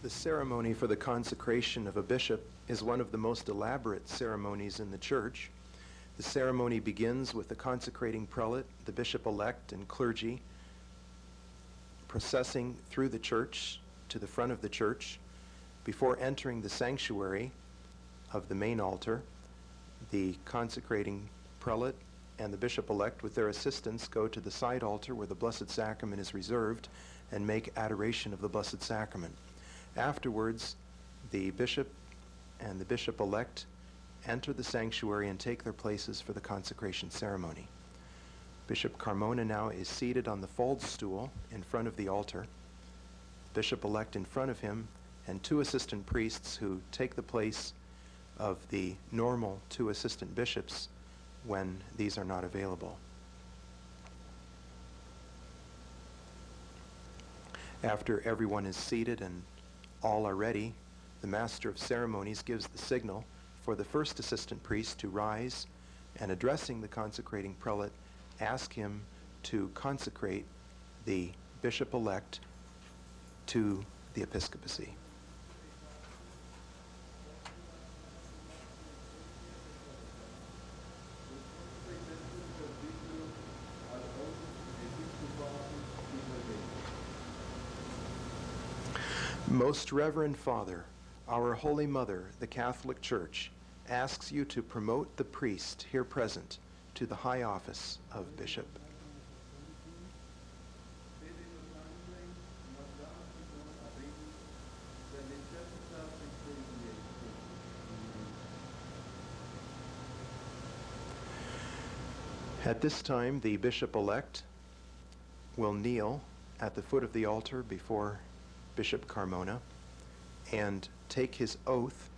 The ceremony for the consecration of a bishop is one of the most elaborate ceremonies in the Church. The ceremony begins with the consecrating prelate, the bishop-elect, and clergy processing through the church to the front of the church. Before entering the sanctuary of the main altar, the consecrating prelate and the bishop-elect with their assistants go to the side altar where the Blessed Sacrament is reserved and make adoration of the Blessed Sacrament. Afterwards, the bishop and the bishop-elect enter the sanctuary and take their places for the consecration ceremony. Bishop Carmona now is seated on the fold stool in front of the altar, bishop-elect in front of him, and two assistant priests who take the place of the normal two assistant bishops when these are not available. After everyone is seated and all are ready, the Master of Ceremonies gives the signal for the first assistant priest to rise and, addressing the consecrating prelate, ask him to consecrate the bishop-elect to the episcopacy. Most Reverend Father, our Holy Mother, the Catholic Church, asks you to promote the priest here present to the high office of bishop. At this time, the bishop-elect will kneel at the foot of the altar before Bishop Carmona and take his oath,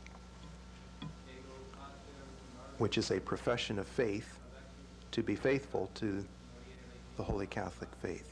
which is a profession of faith, to be faithful to the Holy Catholic faith.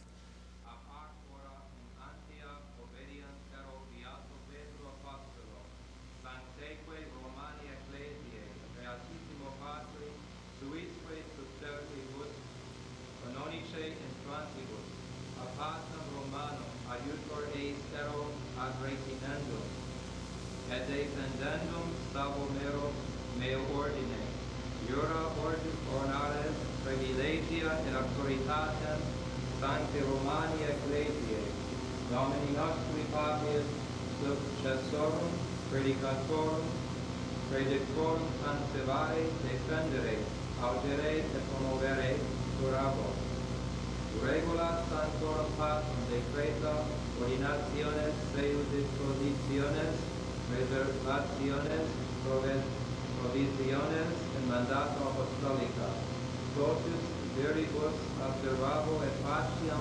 Et defendendum stavo mero meo ordine, jura ornares privilegia et auctoritatem sancti Romani Ecclesiae, nomini nostri Papias successorum, predicatorum, predictorum cancellare, defendere, augere et promovere, jurabo. Regula sanctorum patrum decreta, ordinationes, seu dispositiones, reservationes, provisiones, and mandato apostolica. Totus viribus observabo et faciam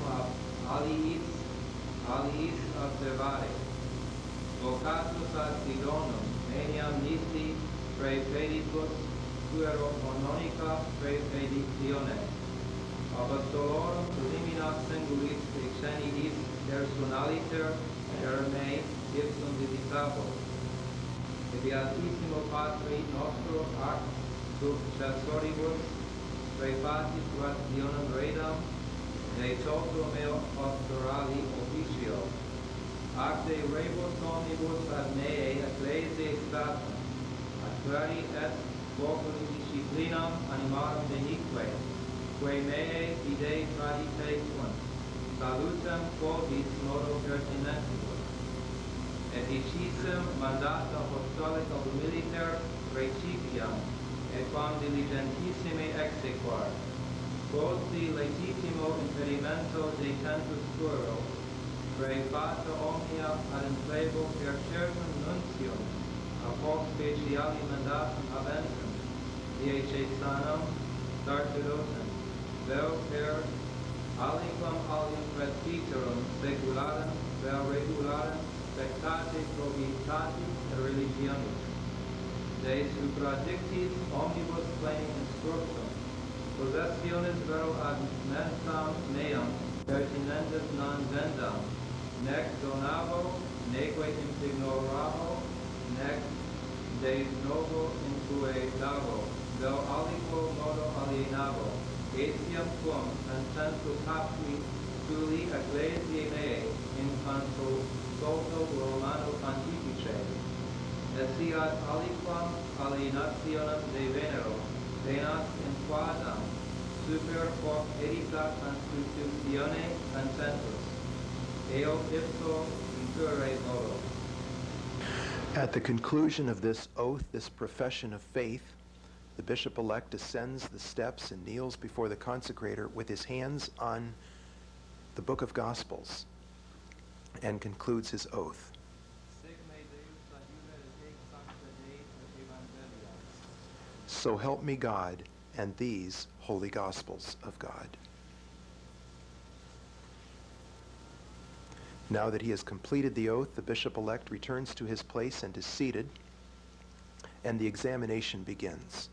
aliis observare. Vocatus ad idonum, eniam nisi praepedibus, puero canonica praepeditiones. Apostolorum elimina singulis exenidis personaliter me ipsum divitabo. Et Beatissimo Patri nostro ac successoribus praepatis rationem redam de toto meo pastorali officio. Ac de rebus omnibus ad mea ecclesiae statum, actuari et populi disciplinam animarum benique, quae meae fidei tradite sunt, salutem quodis modo pertinentibus. Et icisem mandata apostolica humiliter recipiam, et quam diligentissime exequar. Quodsi legitimo impedimento de tentus curo, praefata omnia ad implebo per certum nuntium, a hoc speciali mandatum habentem, diece sanam, sacerdotem, vel per aliquam alium presbyterum secularem, vel regularem, spectate probitatis et religionis. De supradictis omnibus pleni instructum, possessiones vero ad mensam meam pertinentes non vendam, nec donavo, neque impignoravo, nec de novo incue davo, vel aliquo modo alienavo, etiam quum sensu capui suli ecclesiae meae in consulto Romano Pontifice, essiat aliquam alienationem de Venero, venat in quadam super hoc edita constitutione consensus, eo ipso incurre modo. At the conclusion of this oath, this profession of faith, the bishop-elect ascends the steps and kneels before the consecrator with his hands on the Book of Gospels and concludes his oath. So help me God and these holy Gospels of God. Now that he has completed the oath, the bishop-elect returns to his place and is seated, and the examination begins.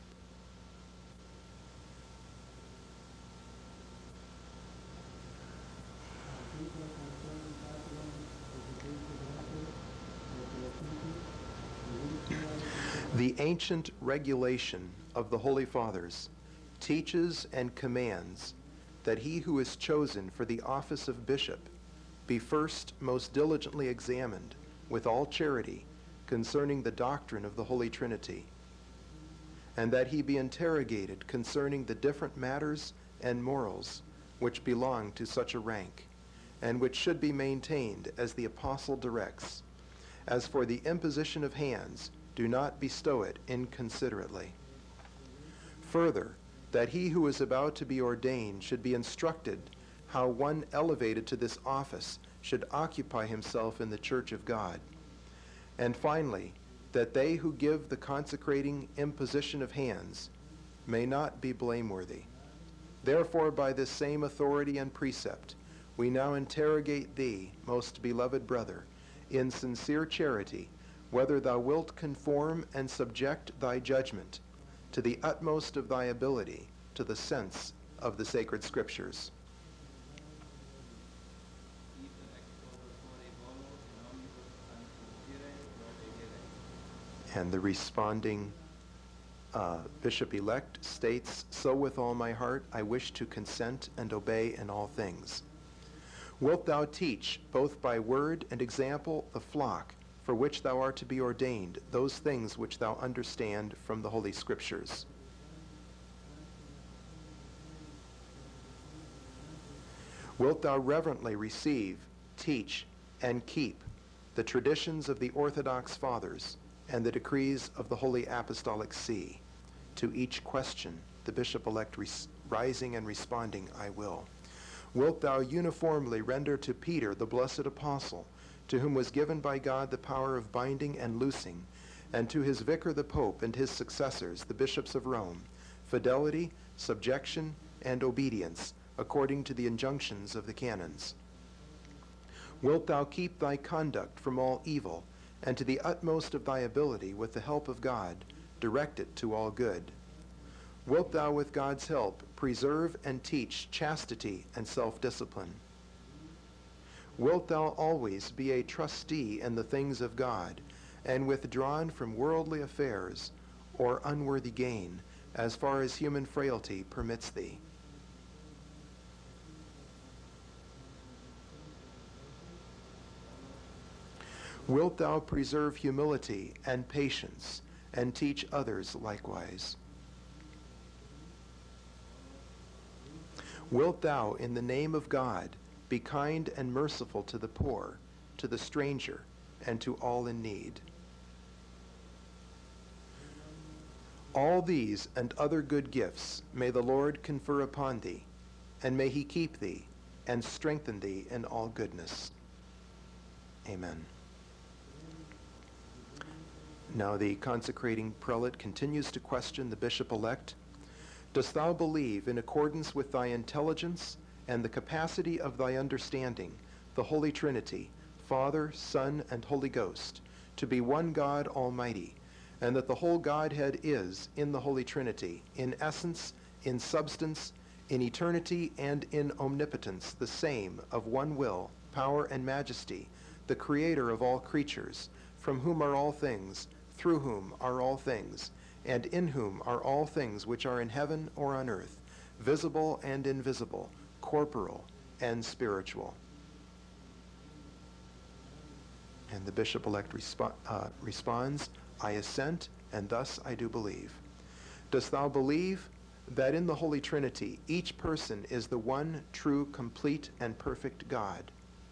The ancient regulation of the Holy Fathers teaches and commands that he who is chosen for the office of bishop be first most diligently examined with all charity concerning the doctrine of the Holy Trinity, and that he be interrogated concerning the different matters and morals which belong to such a rank, and which should be maintained as the apostle directs. As for the imposition of hands, do not bestow it inconsiderately. Further, that he who is about to be ordained should be instructed how one elevated to this office should occupy himself in the church of God. And finally, that they who give the consecrating imposition of hands may not be blameworthy. Therefore, by this same authority and precept, we now interrogate thee, most beloved brother, in sincere charity, whether thou wilt conform and subject thy judgment to the utmost of thy ability to the sense of the sacred scriptures. And the responding bishop-elect states, so with all my heart I wish to consent and obey in all things. Wilt thou teach, both by word and example, the flock for which thou art to be ordained, those things which thou understand from the Holy Scriptures? Wilt thou reverently receive, teach, and keep the traditions of the Orthodox Fathers and the decrees of the Holy Apostolic See? To each question, the bishop-elect rising and responding, I will. Wilt thou uniformly render to Peter, the blessed apostle, to whom was given by God the power of binding and loosing, and to his vicar the Pope and his successors, the bishops of Rome, fidelity, subjection, and obedience, according to the injunctions of the canons? Wilt thou keep thy conduct from all evil, and to the utmost of thy ability, with the help of God, direct it to all good? Wilt thou, with God's help, preserve and teach chastity and self-discipline? Wilt thou always be a trustee in the things of God, and withdrawn from worldly affairs or unworthy gain, as far as human frailty permits thee? Wilt thou preserve humility and patience, and teach others likewise? Wilt thou, in the name of God, be kind and merciful to the poor, to the stranger, and to all in need? All these and other good gifts may the Lord confer upon thee, and may he keep thee and strengthen thee in all goodness. Amen. Now the consecrating prelate continues to question the bishop-elect. Dost thou believe, in accordance with thy intelligence and the capacity of thy understanding, the Holy Trinity, Father, Son, and Holy Ghost, to be one God Almighty, and that the whole Godhead is, in the Holy Trinity, in essence, in substance, in eternity, and in omnipotence, the same, of one will, power, and majesty, the Creator of all creatures, from whom are all things, through whom are all things, and in whom are all things which are in heaven or on earth, visible and invisible, corporal and spiritual. And the bishop-elect responds, I assent, and thus I do believe. Dost thou believe that in the Holy Trinity each person is the one true, complete, and perfect God?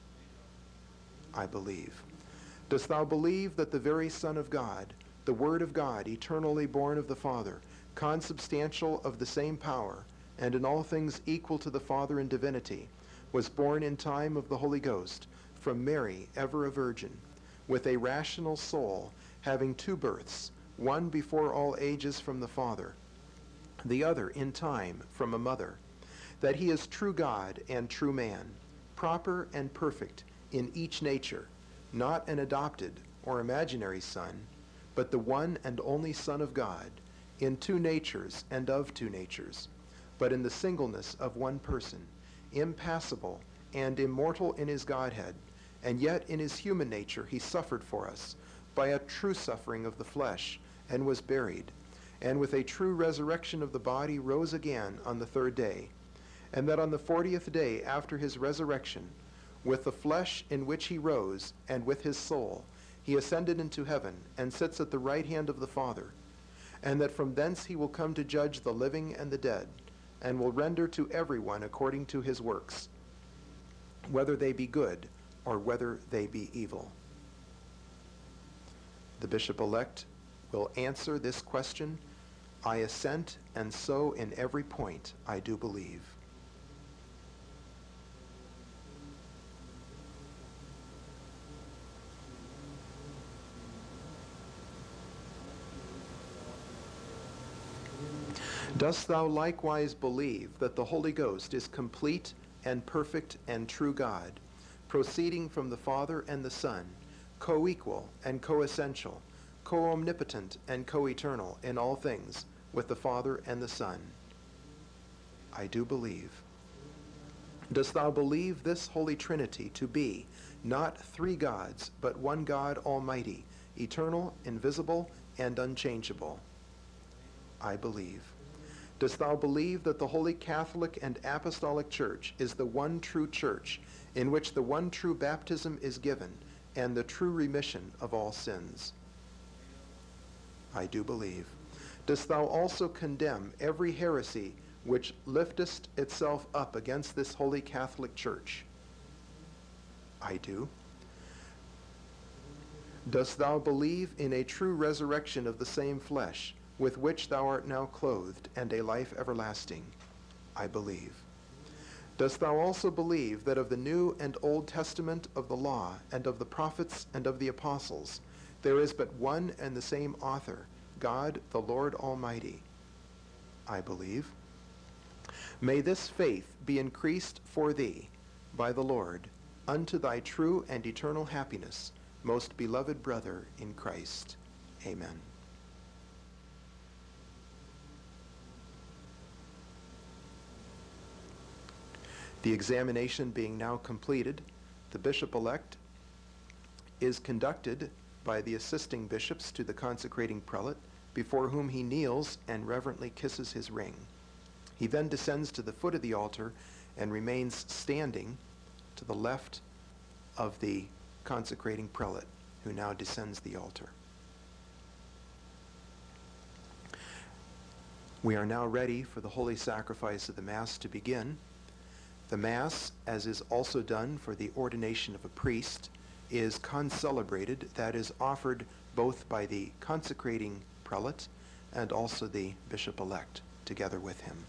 I believe. Dost thou believe that the very Son of God, the Word of God, eternally born of the Father, consubstantial of the same power, and in all things equal to the Father in divinity, was born in time of the Holy Ghost, from Mary, ever a virgin, with a rational soul, having two births, one before all ages from the Father, the other in time from a mother, that he is true God and true man, proper and perfect in each nature, not an adopted or imaginary son, but the one and only Son of God, in two natures and of two natures, but in the singleness of one person, impassible and immortal in his Godhead, and yet in his human nature he suffered for us by a true suffering of the flesh, and was buried, and with a true resurrection of the body rose again on the third day, and that on the 40th day after his resurrection, with the flesh in which he rose, and with his soul, he ascended into heaven, and sits at the right hand of the Father, and that from thence he will come to judge the living and the dead, and will render to everyone according to his works, whether they be good or whether they be evil. The bishop-elect will answer this question, I assent, and so in every point I do believe. Dost thou likewise believe that the Holy Ghost is complete and perfect and true God, proceeding from the Father and the Son, co-equal and co-essential, co-omnipotent and co-eternal in all things, with the Father and the Son? I do believe. Dost thou believe this Holy Trinity to be not three gods, but one God Almighty, eternal, invisible, and unchangeable? I believe. Dost thou believe that the Holy Catholic and Apostolic Church is the one true church, in which the one true baptism is given, and the true remission of all sins? I do believe. Dost thou also condemn every heresy which lifteth itself up against this Holy Catholic Church? I do. Dost thou believe in a true resurrection of the same flesh, with which thou art now clothed, and a life everlasting? I believe. Dost thou also believe that of the New and Old Testament of the law, and of the prophets, and of the apostles, there is but one and the same author, God the Lord Almighty? I believe. May this faith be increased for thee by the Lord, unto thy true and eternal happiness, most beloved brother in Christ. Amen. The examination being now completed, the bishop-elect is conducted by the assisting bishops to the consecrating prelate, before whom he kneels and reverently kisses his ring. He then descends to the foot of the altar and remains standing to the left of the consecrating prelate, who now descends the altar. We are now ready for the holy sacrifice of the Mass to begin. The Mass, as is also done for the ordination of a priest, is concelebrated, that is, offered both by the consecrating prelate and also the bishop-elect together with him.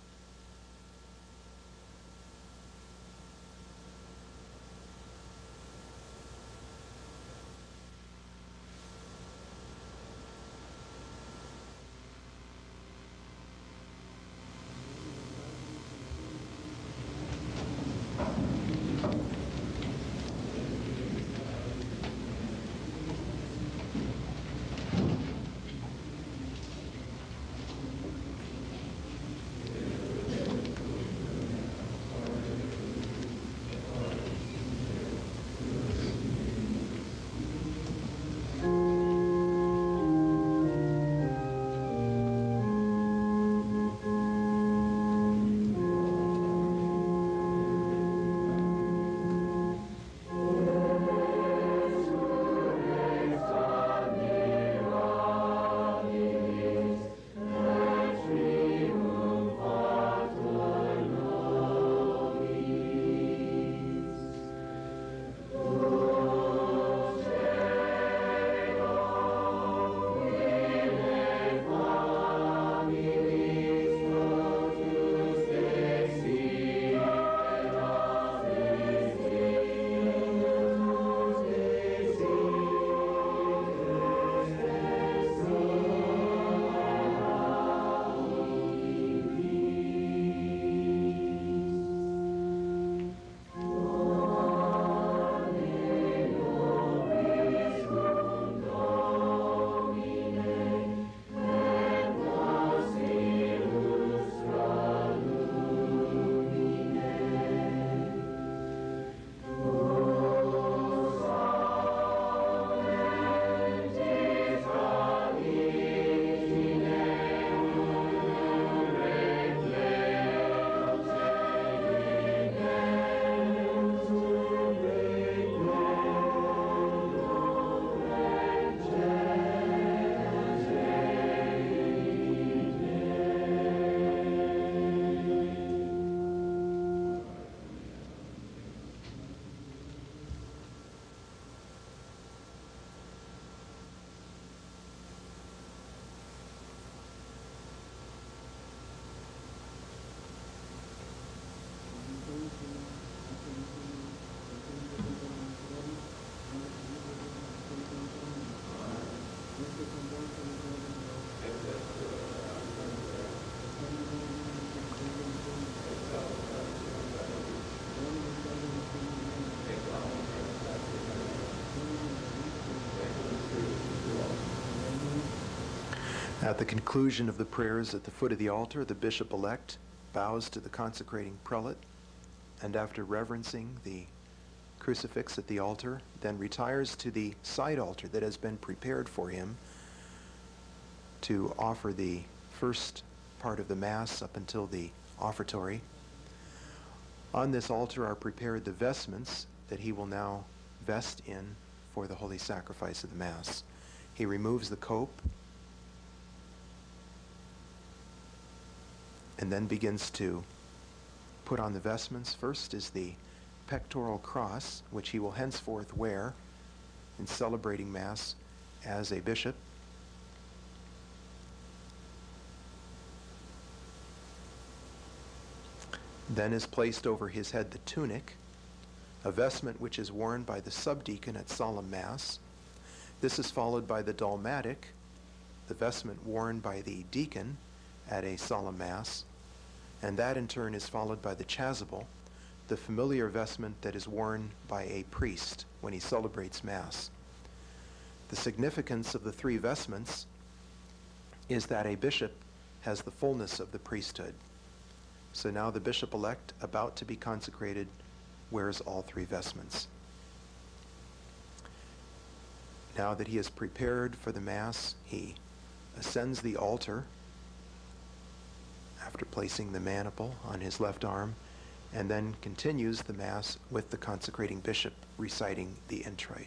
At the conclusion of the prayers at the foot of the altar, the bishop-elect bows to the consecrating prelate, and after reverencing the crucifix at the altar, then retires to the side altar that has been prepared for him to offer the first part of the Mass up until the offertory. On this altar are prepared the vestments that he will now vest in for the holy sacrifice of the Mass. He removes the cope and then begins to put on the vestments. First is the pectoral cross, which he will henceforth wear in celebrating Mass as a bishop. Then is placed over his head the tunic, a vestment which is worn by the subdeacon at solemn Mass. This is followed by the dalmatic, the vestment worn by the deacon at a solemn Mass, and that in turn is followed by the chasuble, the familiar vestment that is worn by a priest when he celebrates Mass. The significance of the three vestments is that a bishop has the fullness of the priesthood. So now the bishop-elect, about to be consecrated, wears all three vestments. Now that he is prepared for the Mass, he ascends the altar after placing the maniple on his left arm, and then continues the Mass with the consecrating bishop reciting the introit.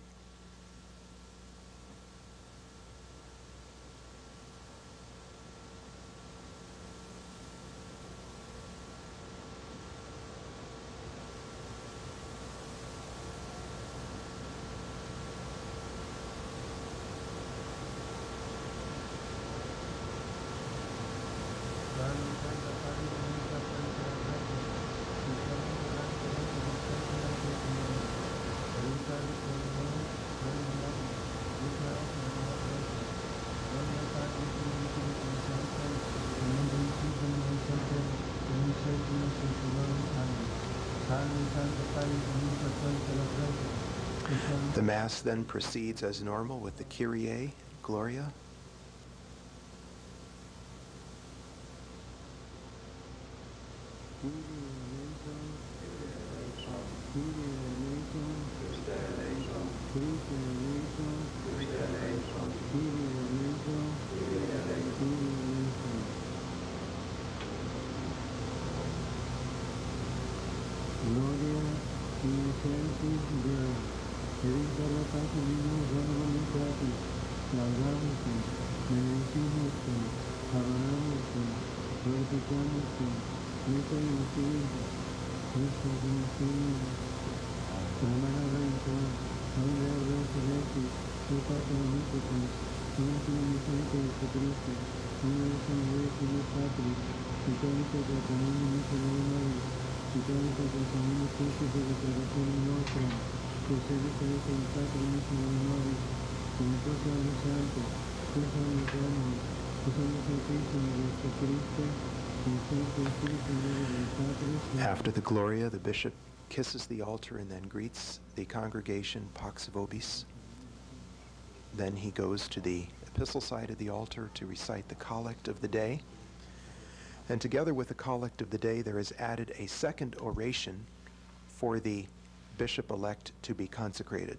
The Mass then proceeds as normal with the Kyrie, Gloria. After the Gloria, the bishop kisses the altar and then greets the congregation, Pax Vobis. Then he goes to the epistle side of the altar to recite the collect of the day. And together with the collect of the day, there is added a second oration for the bishop-elect to be consecrated.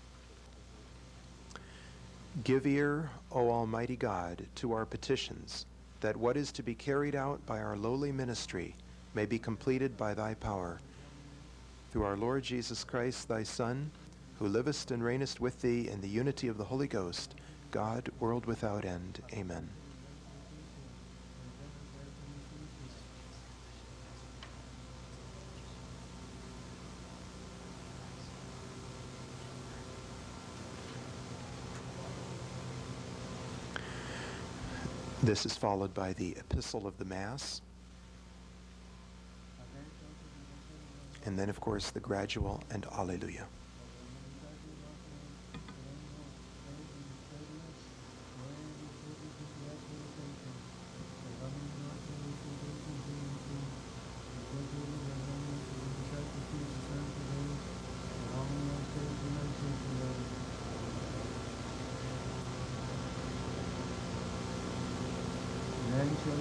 Give ear, O Almighty God, to our petitions, that what is to be carried out by our lowly ministry may be completed by thy power. Through our Lord Jesus Christ, thy Son, who livest and reignest with thee in the unity of the Holy Ghost, God, world without end. Amen. This is followed by the Epistle of the Mass. And then, of course, the Gradual and Alleluia.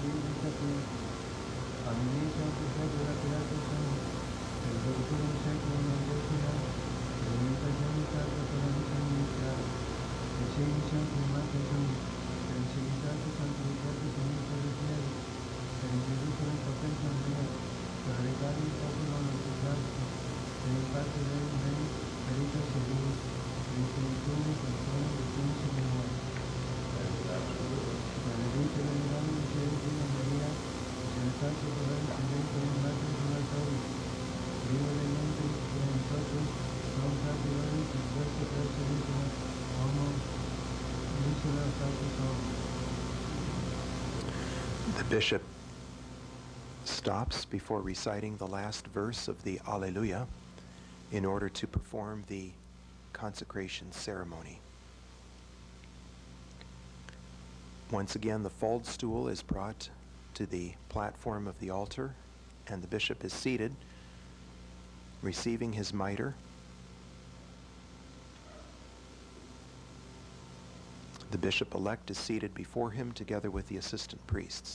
The bishop stops before reciting the last verse of the Alleluia in order to perform the consecration ceremony. Once again, the faldstool is brought to the platform of the altar, and the bishop is seated, receiving his mitre. The bishop-elect is seated before him together with the assistant priests.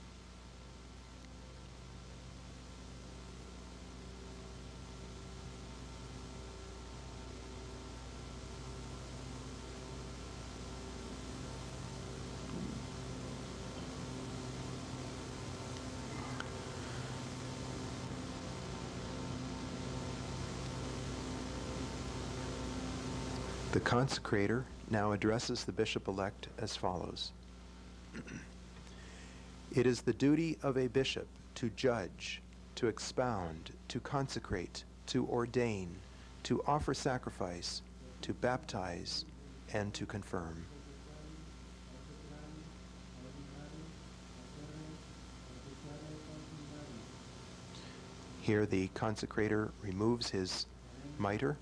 The consecrator now addresses the bishop-elect as follows. It is the duty of a bishop to judge, to expound, to consecrate, to ordain, to offer sacrifice, to baptize, and to confirm. Here the consecrator removes his mitre.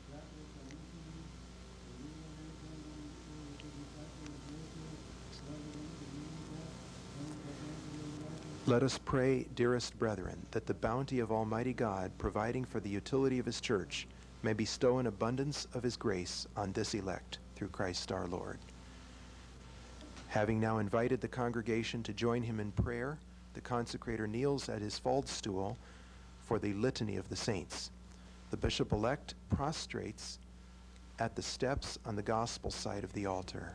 Let us pray, dearest brethren, that the bounty of Almighty God, providing for the utility of His church, may bestow an abundance of His grace on this elect, through Christ our Lord. Having now invited the congregation to join him in prayer, the consecrator kneels at his faldstool for the Litany of the Saints. The bishop-elect prostrates at the steps on the gospel side of the altar.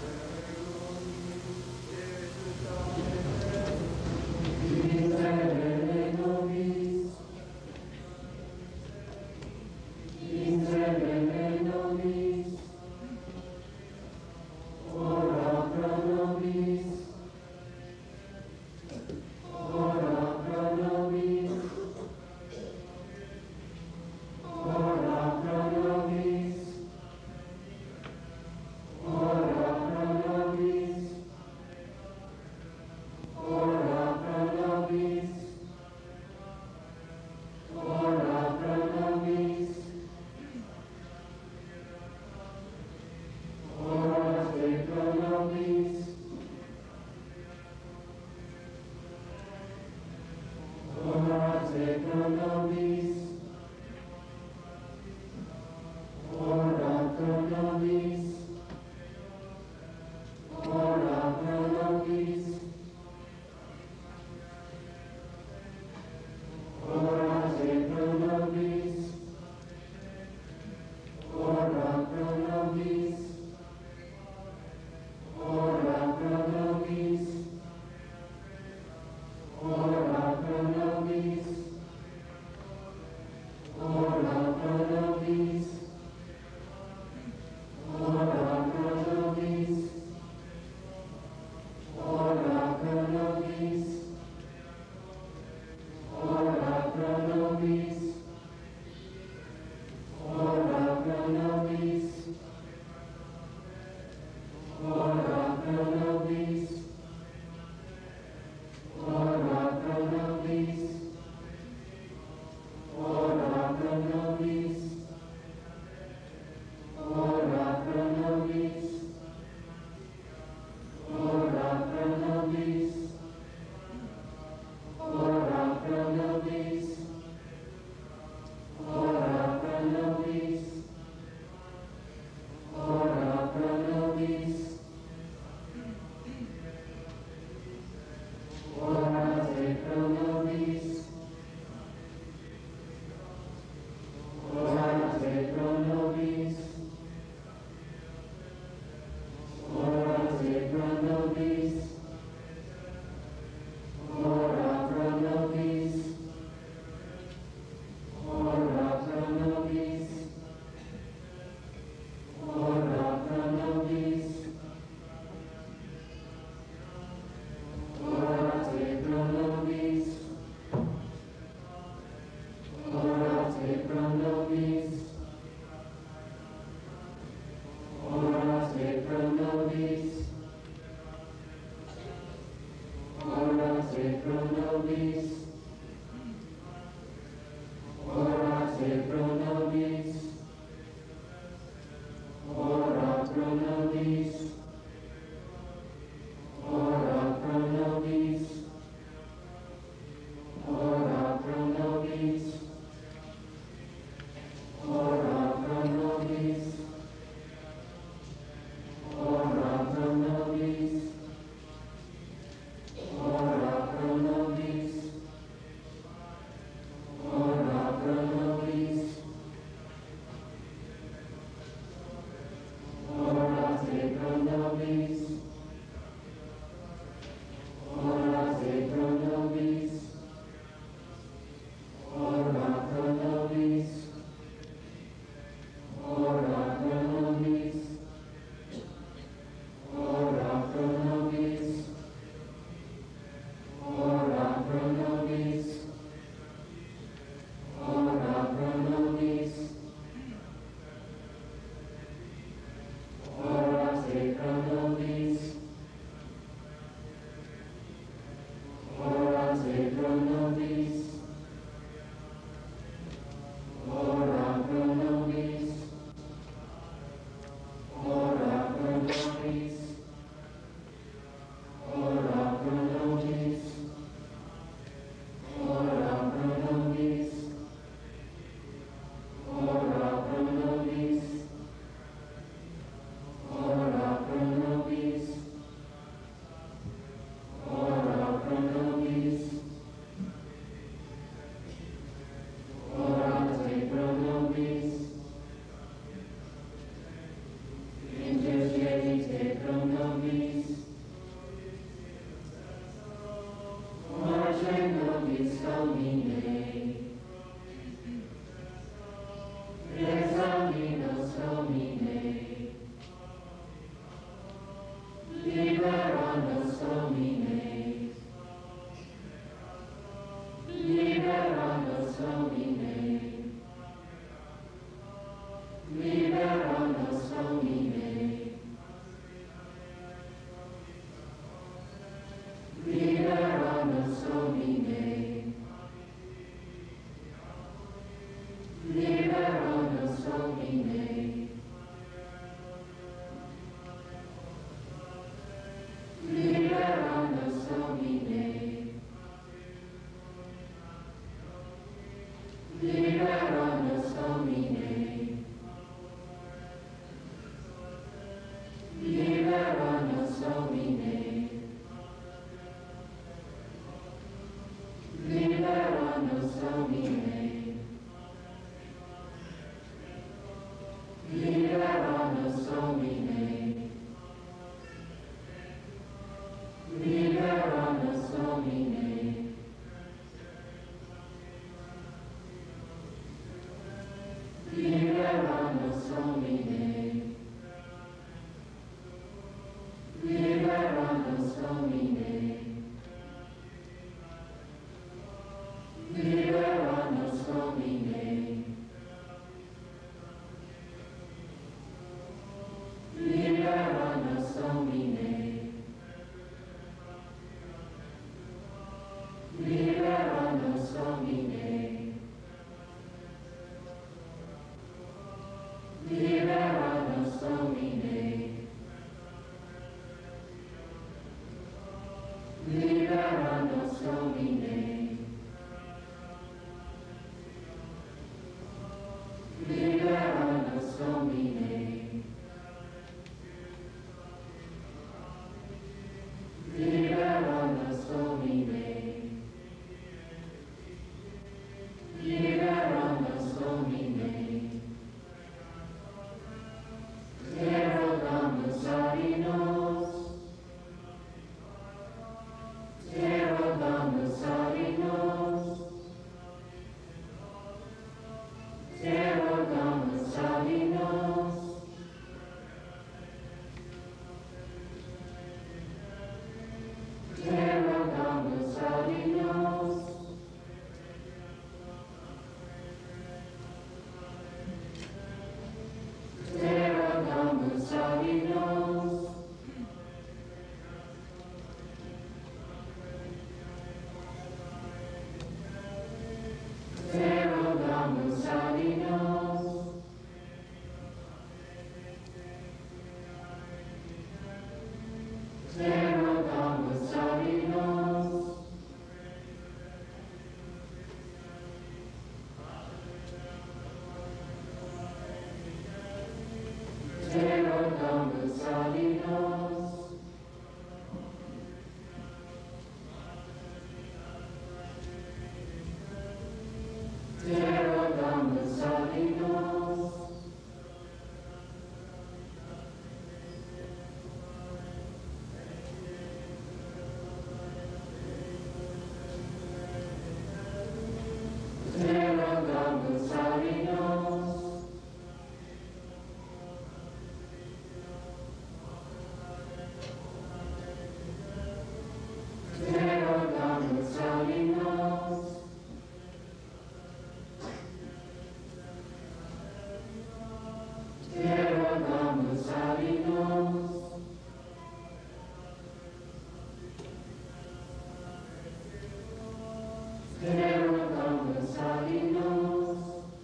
Amen. Liberamus Domine. Liberamus Domine. Liberamus Domine. Liberamus Domine. Liberamus Domine. Liberamus Domine. Liberamus Domine. Liberamus Domine. Liberamus Domine. Liberamus Domine. Liberamus Domine. Erogamus arinos. Erogamus arinos. Erogamus arinos. Erogamus arinos. Erogamus arinos. Erogamus arinos. Erogamus arinos. Erogamus arinos. Erogamus arinos. Erogamus arinos. Erogamus arinos. Erogamus arinos. Erogamus arinos.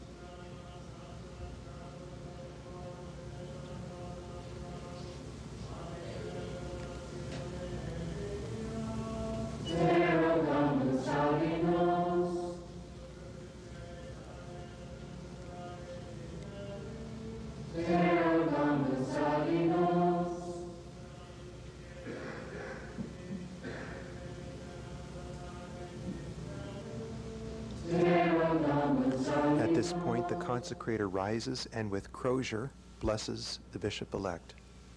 Erogamus arinos. Erogamus arinos. Erogamus arinos. At this point, the consecrator rises and with crozier blesses the bishop-elect.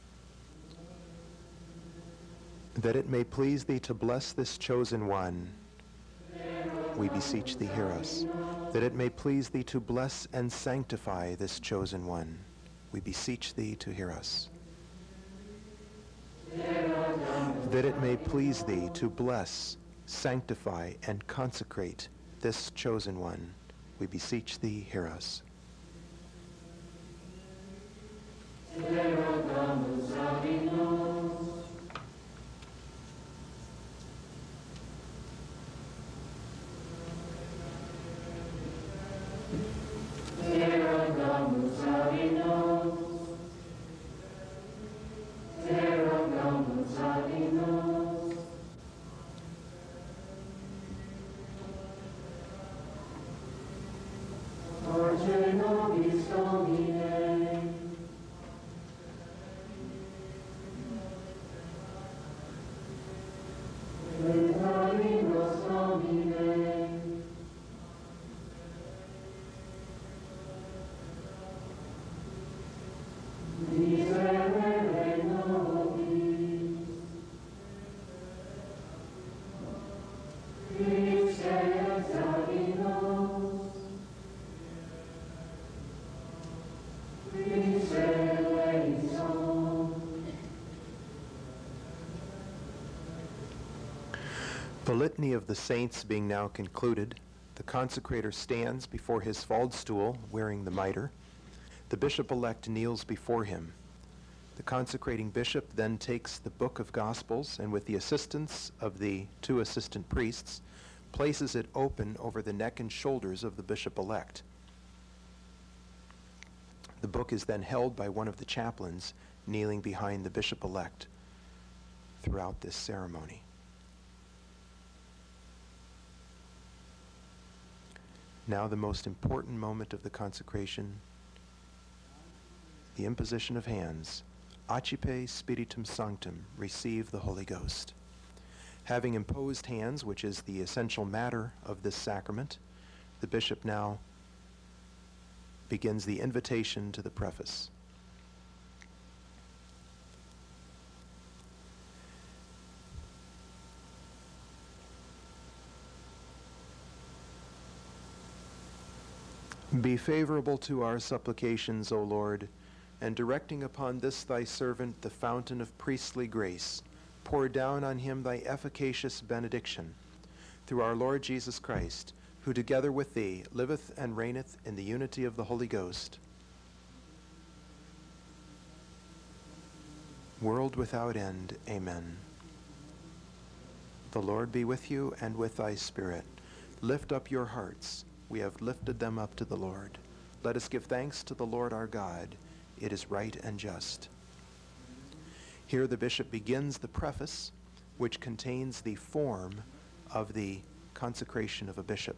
That it may please thee to bless this chosen one, we beseech thee, hear us. That it may please thee to bless and sanctify this chosen one, we beseech thee to hear us. That it may please thee to bless, sanctify, and consecrate this chosen one, we beseech thee, hear us. Erogamus arinos. Erogamus arinos. Erogamus arinos. Orge nobis Domine. The litany of the saints being now concluded, the consecrator stands before his faldstool wearing the mitre. The bishop-elect kneels before him. The consecrating bishop then takes the book of Gospels and, with the assistance of the two assistant priests, places it open over the neck and shoulders of the bishop-elect. The book is then held by one of the chaplains kneeling behind the bishop-elect throughout this ceremony. Now the most important moment of the consecration, the imposition of hands. Accipe Spiritum Sanctum, receive the Holy Ghost. Having imposed hands, which is the essential matter of this sacrament, the bishop now begins the invitation to the preface. Be favorable to our supplications, O Lord, and directing upon this thy servant the fountain of priestly grace, pour down on him thy efficacious benediction. Through our Lord Jesus Christ, who together with thee liveth and reigneth in the unity of the Holy Ghost, world without end. Amen. The Lord be with you and with thy spirit. Lift up your hearts. We have lifted them up to the Lord. Let us give thanks to the Lord our God. It is right and just. Here the bishop begins the preface, which contains the form of the consecration of a bishop.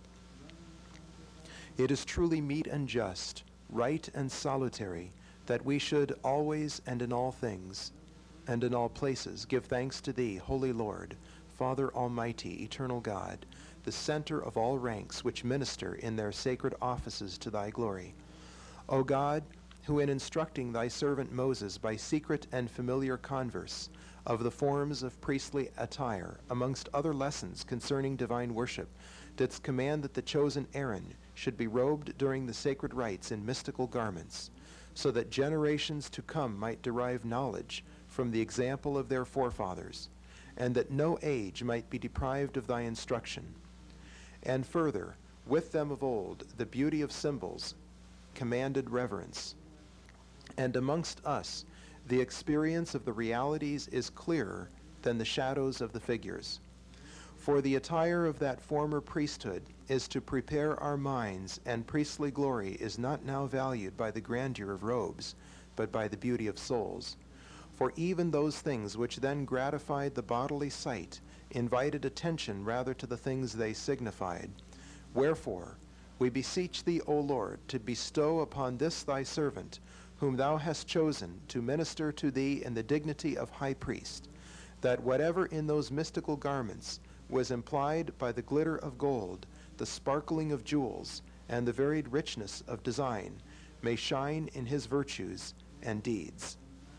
It is truly meet and just, right and salutary, that we should always and in all things and in all places give thanks to thee, Holy Lord, Father Almighty, eternal God, the center of all ranks which minister in their sacred offices to thy glory. O God, who in instructing thy servant Moses by secret and familiar converse of the forms of priestly attire, amongst other lessons concerning divine worship, didst command that the chosen Aaron should be robed during the sacred rites in mystical garments, so that generations to come might derive knowledge from the example of their forefathers, and that no age might be deprived of thy instruction. And further, with them of old, the beauty of symbols commanded reverence. And amongst us, the experience of the realities is clearer than the shadows of the figures. For the attire of that former priesthood is to prepare our minds, and priestly glory is not now valued by the grandeur of robes, but by the beauty of souls. For even those things which then gratified the bodily sight invited attention rather to the things they signified. Wherefore, we beseech thee, O Lord, to bestow upon this thy servant, whom thou hast chosen to minister to thee in the dignity of high priest, that whatever in those mystical garments was implied by the glitter of gold, the sparkling of jewels, and the varied richness of design, may shine in his virtues and deeds.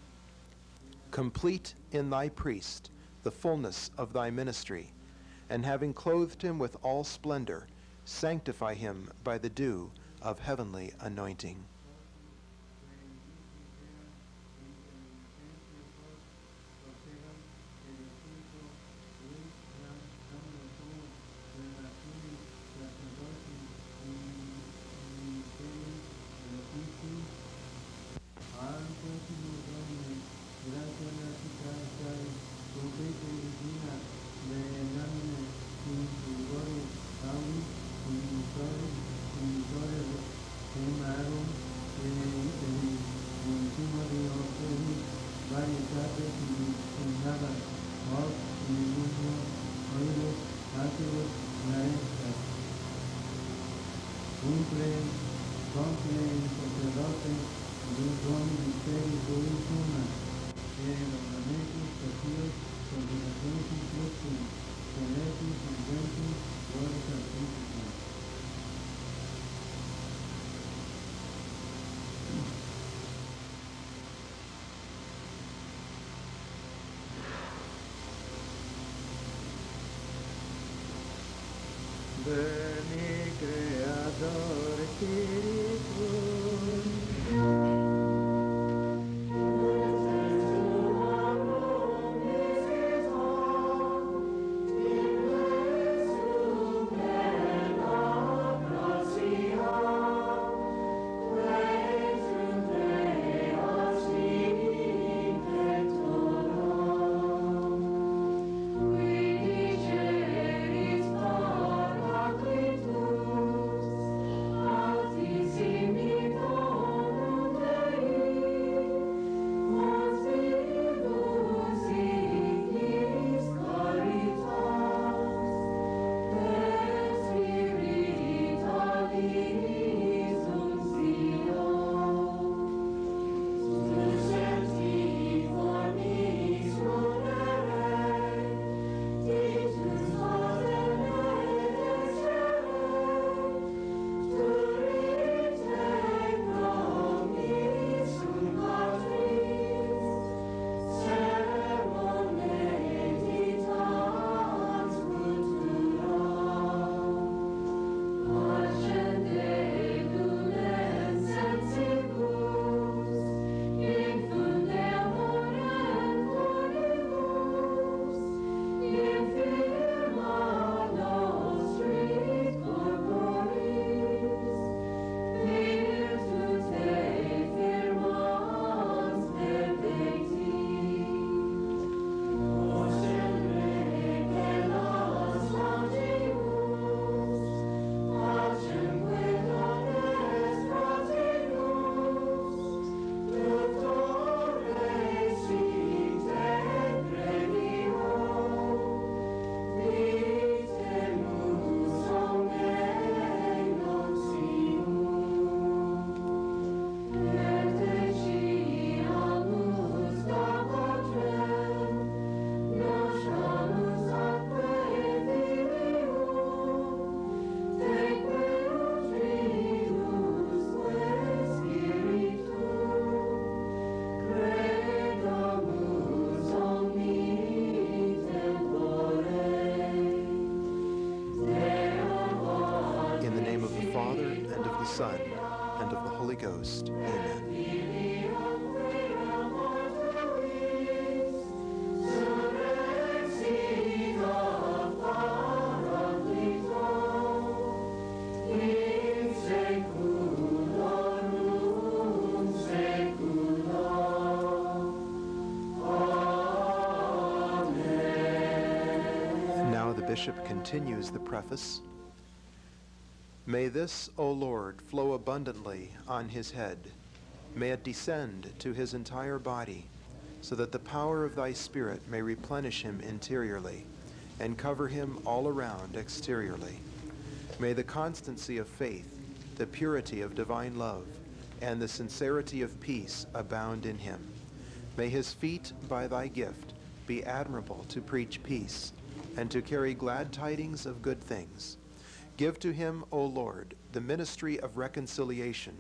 Complete in thy priest the fullness of thy ministry, and having clothed him with all splendor, sanctify him by the dew of heavenly anointing. Veni Creador Spiritus. Amen. Son, and of the Holy Ghost. Amen. Now the bishop continues the preface. May this, O Lord, flow abundantly on his head. May it descend to his entire body, so that the power of thy Spirit may replenish him interiorly and cover him all around exteriorly. May the constancy of faith, the purity of divine love, and the sincerity of peace abound in him. May his feet, by thy gift, be admirable to preach peace and to carry glad tidings of good things. Give to him, O Lord, the ministry of reconciliation,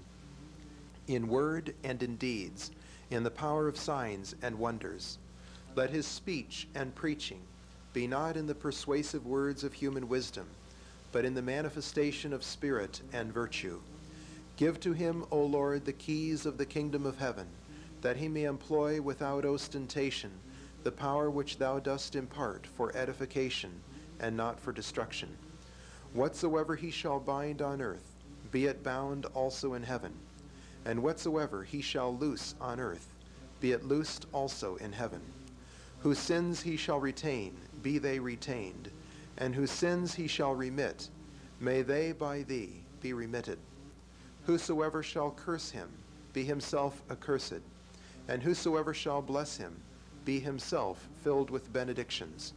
in word and in deeds, in the power of signs and wonders. Let his speech and preaching be not in the persuasive words of human wisdom, but in the manifestation of spirit and virtue. Give to him, O Lord, the keys of the kingdom of heaven, that he may employ without ostentation the power which thou dost impart for edification and not for destruction. Whatsoever he shall bind on earth, be it bound also in heaven. And whatsoever he shall loose on earth, be it loosed also in heaven. Whose sins he shall retain, be they retained. And whose sins he shall remit, may they by thee be remitted. Whosoever shall curse him, be himself accursed. And whosoever shall bless him, be himself filled with benedictions.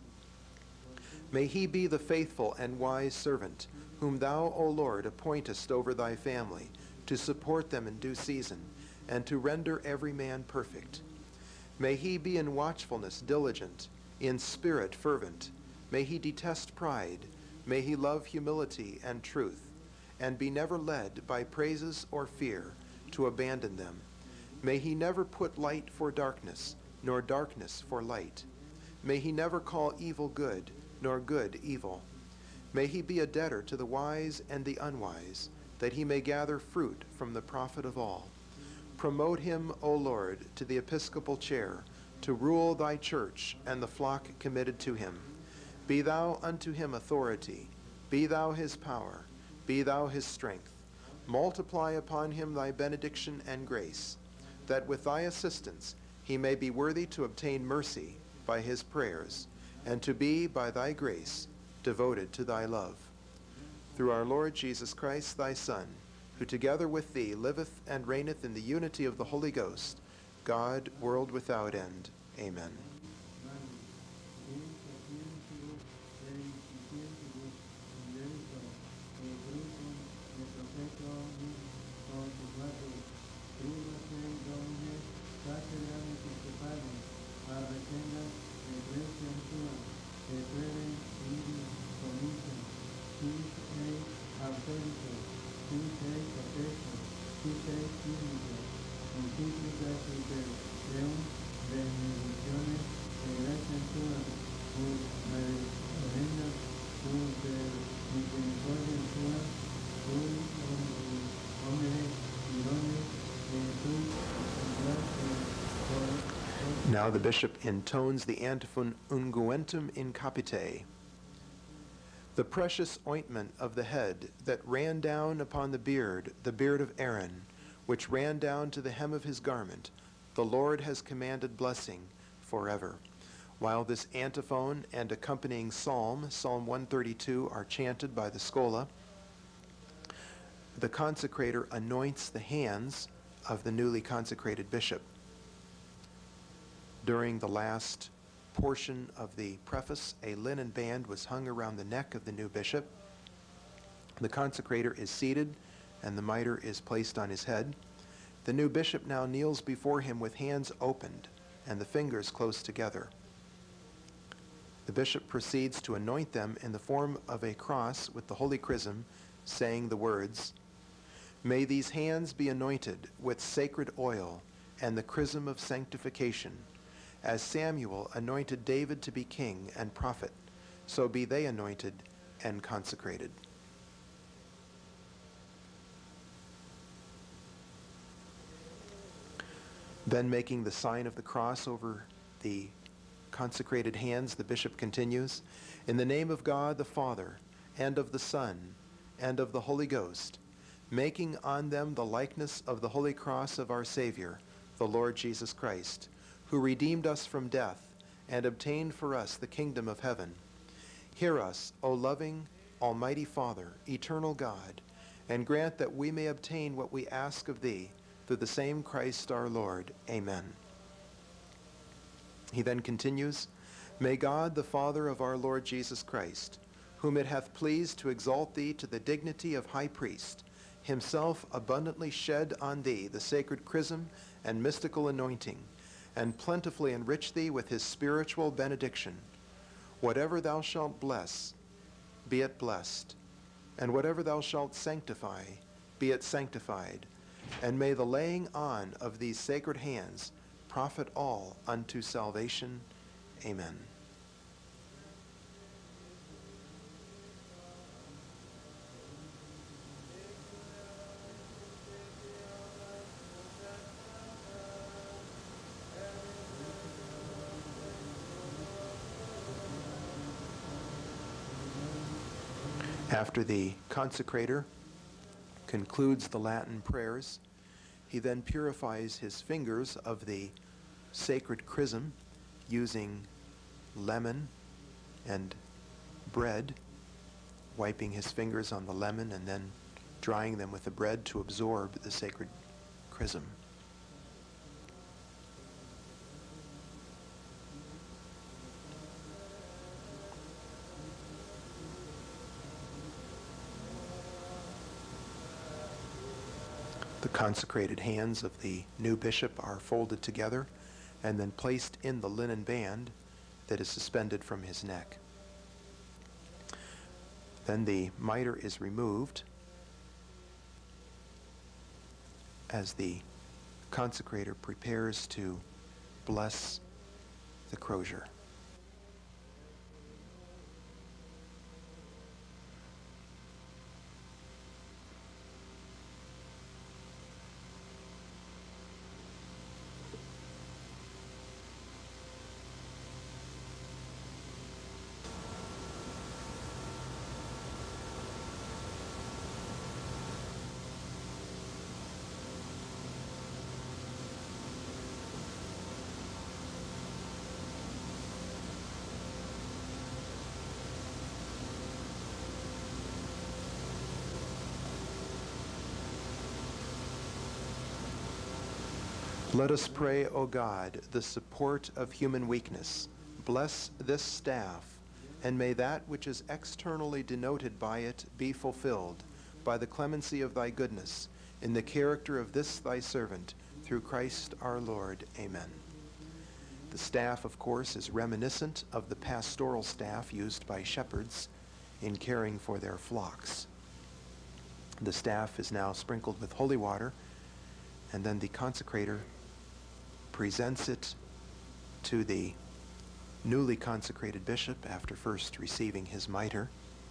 May he be the faithful and wise servant, whom thou, O Lord, appointest over thy family, to support them in due season, and to render every man perfect. May he be in watchfulness diligent, in spirit fervent. May he detest pride. May he love humility and truth, and be never led by praises or fear to abandon them. May he never put light for darkness, nor darkness for light. May he never call evil good, nor good evil. May he be a debtor to the wise and the unwise, that he may gather fruit from the profit of all. Promote him, O Lord, to the episcopal chair, to rule thy church and the flock committed to him. Be thou unto him authority, be thou his power, be thou his strength. Multiply upon him thy benediction and grace, that with thy assistance he may be worthy to obtain mercy by his prayers, and to be, by thy grace, devoted to thy love. Through our Lord Jesus Christ, thy Son, who together with thee liveth and reigneth in the unity of the Holy Ghost, God, world without end. Amen. Now the bishop intones the antiphon Unguentum in capite. The precious ointment of the head that ran down upon the beard of Aaron, which ran down to the hem of his garment, the Lord has commanded blessing forever. While this antiphon and accompanying psalm, Psalm 132, are chanted by the Schola, the consecrator anoints the hands of the newly consecrated bishop. During the last portion of the preface, a linen band was hung around the neck of the new bishop. The consecrator is seated, and the mitre is placed on his head. The new bishop now kneels before him with hands opened and the fingers close together. The bishop proceeds to anoint them in the form of a cross with the Holy Chrism, saying the words, "May these hands be anointed with sacred oil and the chrism of sanctification. As Samuel anointed David to be king and prophet, so be they anointed and consecrated." Then, making the sign of the cross over the consecrated hands, the bishop continues, "In the name of God the Father, and of the Son, and of the Holy Ghost, making on them the likeness of the holy cross of our Savior, the Lord Jesus Christ, who redeemed us from death and obtained for us the kingdom of heaven. Hear us, O loving, almighty Father, eternal God, and grant that we may obtain what we ask of thee, through the same Christ our Lord. Amen." He then continues, "May God, the Father of our Lord Jesus Christ, whom it hath pleased to exalt thee to the dignity of high priest, himself abundantly shed on thee the sacred chrism and mystical anointing, and plentifully enrich thee with his spiritual benediction. Whatever thou shalt bless, be it blessed, and whatever thou shalt sanctify, be it sanctified. And may the laying on of these sacred hands profit all unto salvation. Amen." After the consecrator concludes the Latin prayers, he then purifies his fingers of the sacred chrism using lemon and bread, wiping his fingers on the lemon and then drying them with the bread to absorb the sacred chrism. The consecrated hands of the new bishop are folded together and then placed in the linen band that is suspended from his neck. Then the mitre is removed as the consecrator prepares to bless the crozier. Let us pray, O God, the support of human weakness. Bless this staff, and may that which is externally denoted by it be fulfilled by the clemency of thy goodness, in the character of this thy servant, through Christ our Lord. Amen. The staff, of course, is reminiscent of the pastoral staff used by shepherds in caring for their flocks. The staff is now sprinkled with holy water, and then the consecrator presents it to the newly consecrated bishop after first receiving his mitre.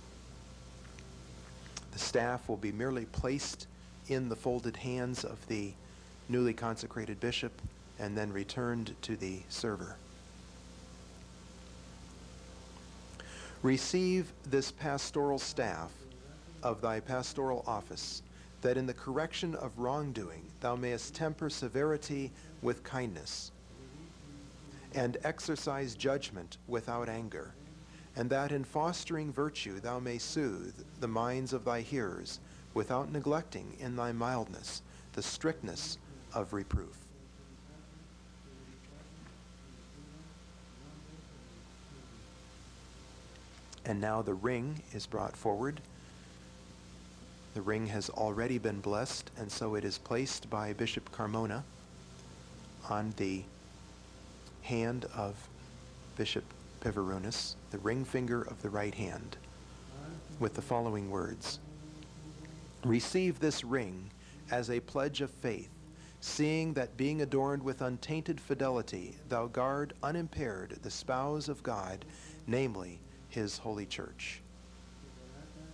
The staff will be merely placed in the folded hands of the newly consecrated bishop and then returned to the server. Receive this pastoral staff of thy pastoral office, that in the correction of wrongdoing thou mayest temper severity with kindness, and exercise judgment without anger, and that in fostering virtue thou may soothe the minds of thy hearers, without neglecting in thy mildness the strictness of reproof. And now the ring is brought forward. The ring has already been blessed, and so it is placed by Bishop Carmona on the hand of Bishop Pivarunas, the ring finger of the right hand, with the following words: "Receive this ring as a pledge of faith, seeing that being adorned with untainted fidelity, thou guard unimpaired the spouse of God, namely his holy church."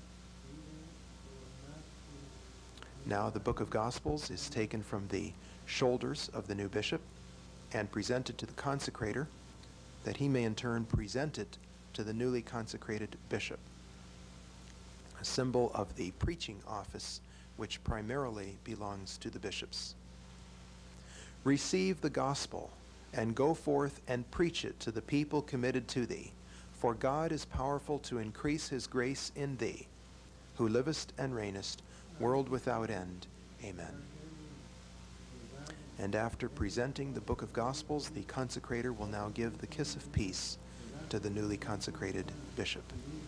Now the Book of Gospels is taken from the shoulders of the new bishop and present it to the consecrator, that he may in turn present it to the newly consecrated bishop, a symbol of the preaching office which primarily belongs to the bishops. Receive the gospel and go forth and preach it to the people committed to thee, for God is powerful to increase his grace in thee, who livest and reignest, world without end. Amen. And after presenting the book of Gospels, the consecrator will now give the kiss of peace to the newly consecrated bishop.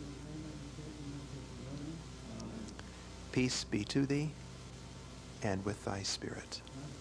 Peace be to thee, and with thy spirit.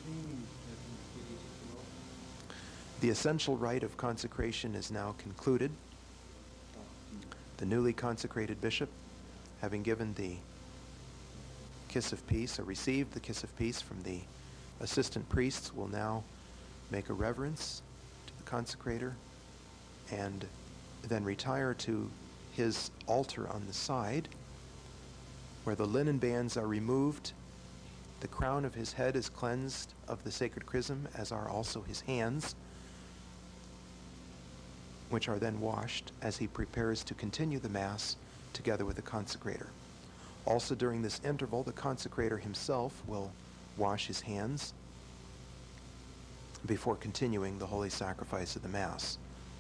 The essential rite of consecration is now concluded. The newly consecrated bishop, having given the kiss of peace, or received the kiss of peace from the assistant priests, will now make a reverence to the consecrator and then retire to his altar on the side, where the linen bands are removed. The crown of his head is cleansed of the sacred chrism, as are also his hands, which are then washed as he prepares to continue the Mass together with the consecrator. Also during this interval, the consecrator himself will wash his hands before continuing the holy sacrifice of the Mass.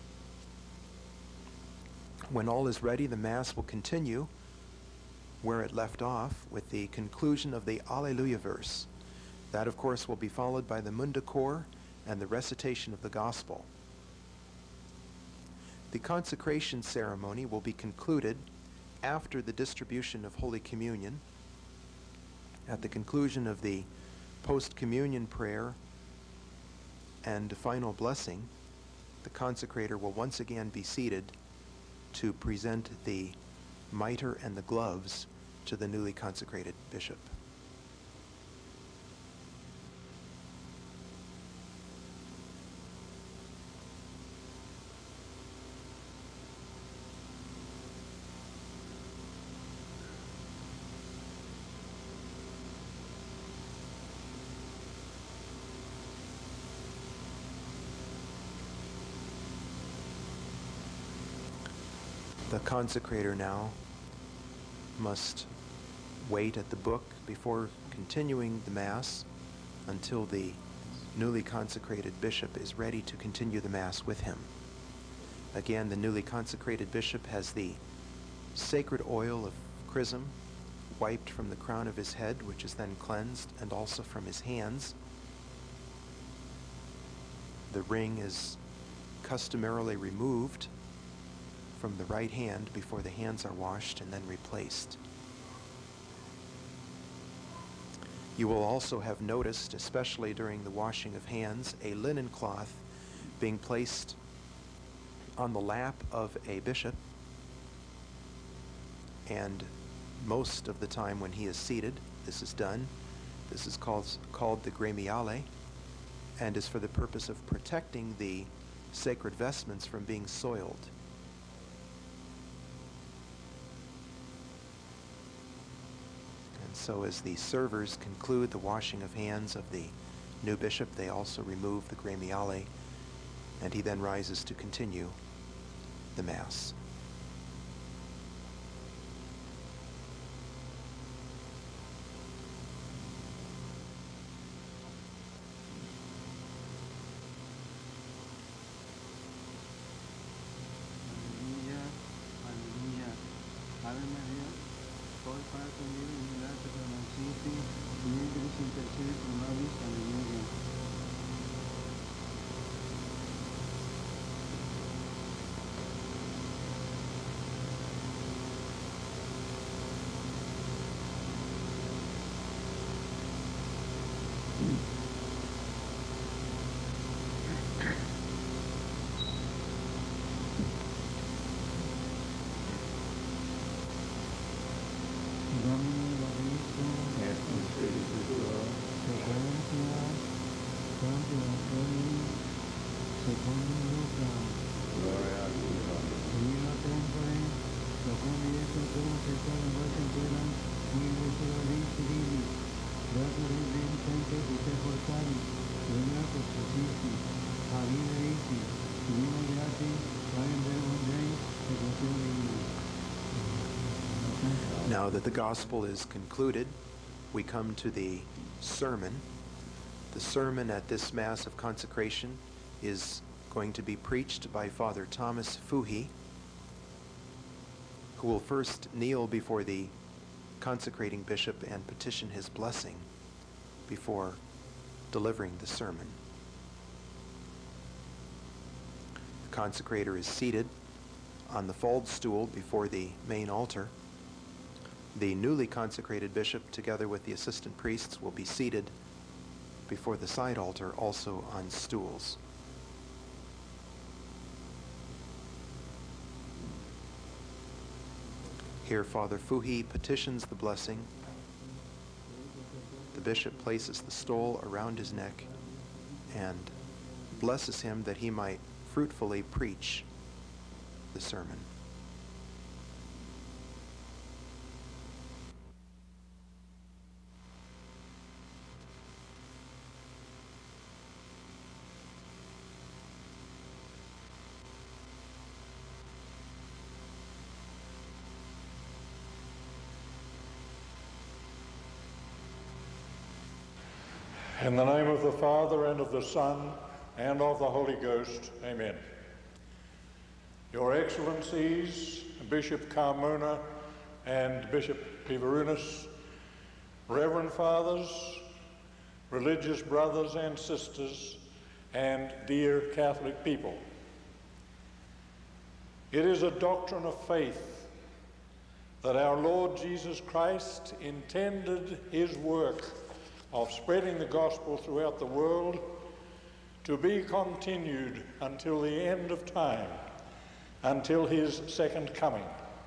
When all is ready, the Mass will continue where it left off with the conclusion of the Alleluia verse. That, of course, will be followed by the Munda Cor and the recitation of the Gospel. The consecration ceremony will be concluded after the distribution of Holy Communion. At the conclusion of the post-communion prayer and final blessing, the consecrator will once again be seated to present the mitre and the gloves to the newly consecrated bishop. The consecrator now must wait at the book before continuing the Mass until the newly consecrated bishop is ready to continue the Mass with him. Again, the newly consecrated bishop has the sacred oil of chrism wiped from the crown of his head, which is then cleansed, and also from his hands. The ring is customarily removed from the right hand before the hands are washed and then replaced. You will also have noticed, especially during the washing of hands, a linen cloth being placed on the lap of a bishop, and most of the time when he is seated, this is done. This is called the gremiale, and is for the purpose of protecting the sacred vestments from being soiled. So as the servers conclude the washing of hands of the new bishop, they also remove the gremiale, and he then rises to continue the Mass. Aleluya, aleluya. Ave María, por parte de gracia por naciste, y Dios intercede por nobis. Aleluya. Domini vobiscum, et con spiritu tuo, sequentia Now that the gospel is concluded, we come to the sermon. The sermon at this Mass of consecration is going to be preached by Father Thomas Fuhi, who will first kneel before the consecrating bishop and petition his blessing before delivering the sermon. The consecrator is seated on the faldstool before the main altar. The newly consecrated bishop, together with the assistant priests, will be seated before the side altar, also on stools. Here, Father Fuhi petitions the blessing. The bishop places the stole around his neck and blesses him that he might fruitfully preach the sermon. In the name of the Father, and of the Son, and of the Holy Ghost, amen. Your Excellencies, Bishop Carmona and Bishop Pivarunas, Reverend Fathers, religious brothers and sisters, and dear Catholic people. It is a doctrine of faith that our Lord Jesus Christ intended his work of spreading the gospel throughout the world to be continued until the end of time, until his second coming.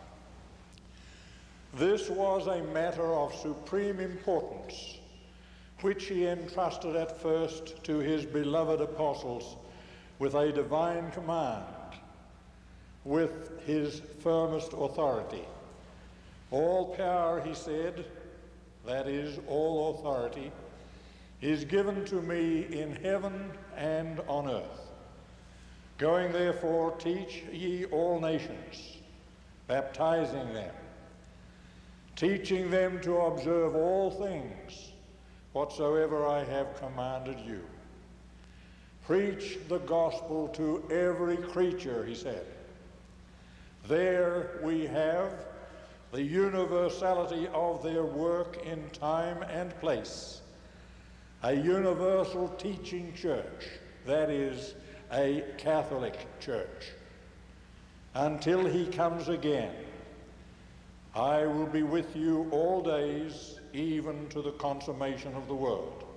This was a matter of supreme importance, which he entrusted at first to his beloved apostles with a divine command, with his firmest authority. All power, he said, that is, all authority, is given to me in heaven and on earth. Going therefore, teach ye all nations, baptizing them, teaching them to observe all things whatsoever I have commanded you. Preach the gospel to every creature, he said. There we have the universality of their work in time and place, a universal teaching church, that is, a Catholic church. Until he comes again, I will be with you all days, even to the consummation of the world.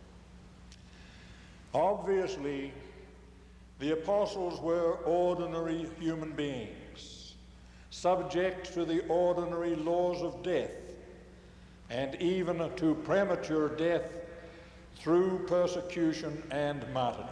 Obviously, the apostles were ordinary human beings, subject to the ordinary laws of death, and even to premature death through persecution and martyrdom.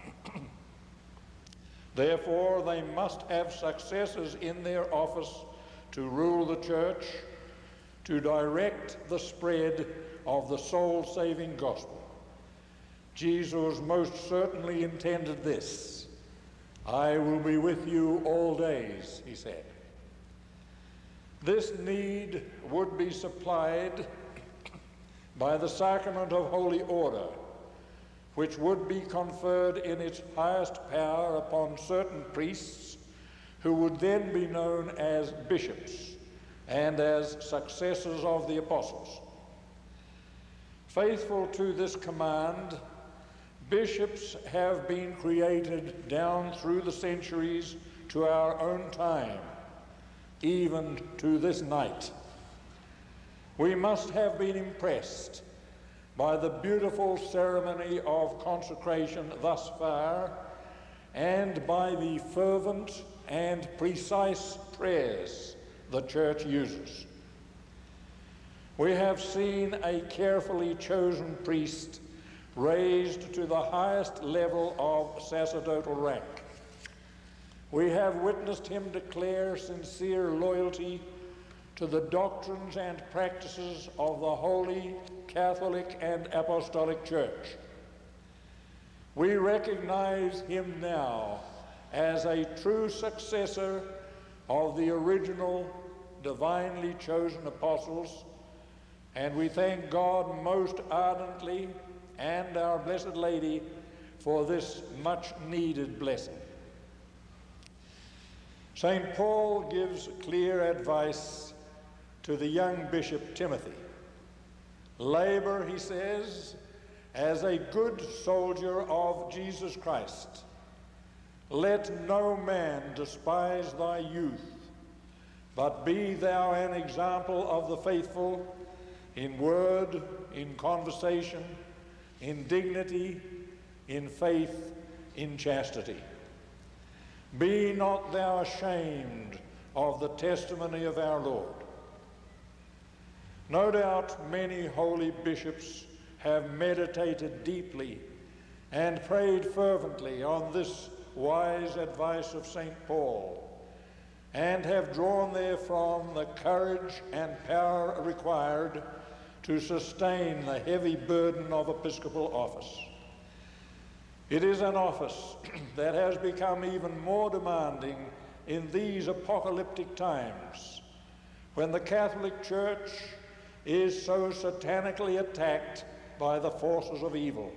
Therefore, they must have successors in their office to rule the church, to direct the spread of the soul-saving gospel. Jesus most certainly intended this. I will be with you all days, he said. This need would be supplied by the sacrament of holy order, which would be conferred in its highest power upon certain priests who would then be known as bishops and as successors of the apostles. Faithful to this command, bishops have been created down through the centuries to our own time, even to this night. We must have been impressed by the beautiful ceremony of consecration thus far, and by the fervent and precise prayers the Church uses. We have seen a carefully chosen priest raised to the highest level of sacerdotal rank. We have witnessed him declare sincere loyalty to the doctrines and practices of the Holy Catholic and Apostolic Church. We recognize him now as a true successor of the original divinely chosen apostles, and we thank God most ardently and our Blessed Lady for this much needed blessing. St. Paul gives clear advice to the young Bishop Timothy. Labor, he says, as a good soldier of Jesus Christ. Let no man despise thy youth, but be thou an example of the faithful in word, in conversation, in dignity, in faith, in chastity. Be not thou ashamed of the testimony of our Lord. No doubt many holy bishops have meditated deeply and prayed fervently on this wise advice of St. Paul, and have drawn therefrom the courage and power required to sustain the heavy burden of episcopal office. It is an office that has become even more demanding in these apocalyptic times, when the Catholic Church is so satanically attacked by the forces of evil.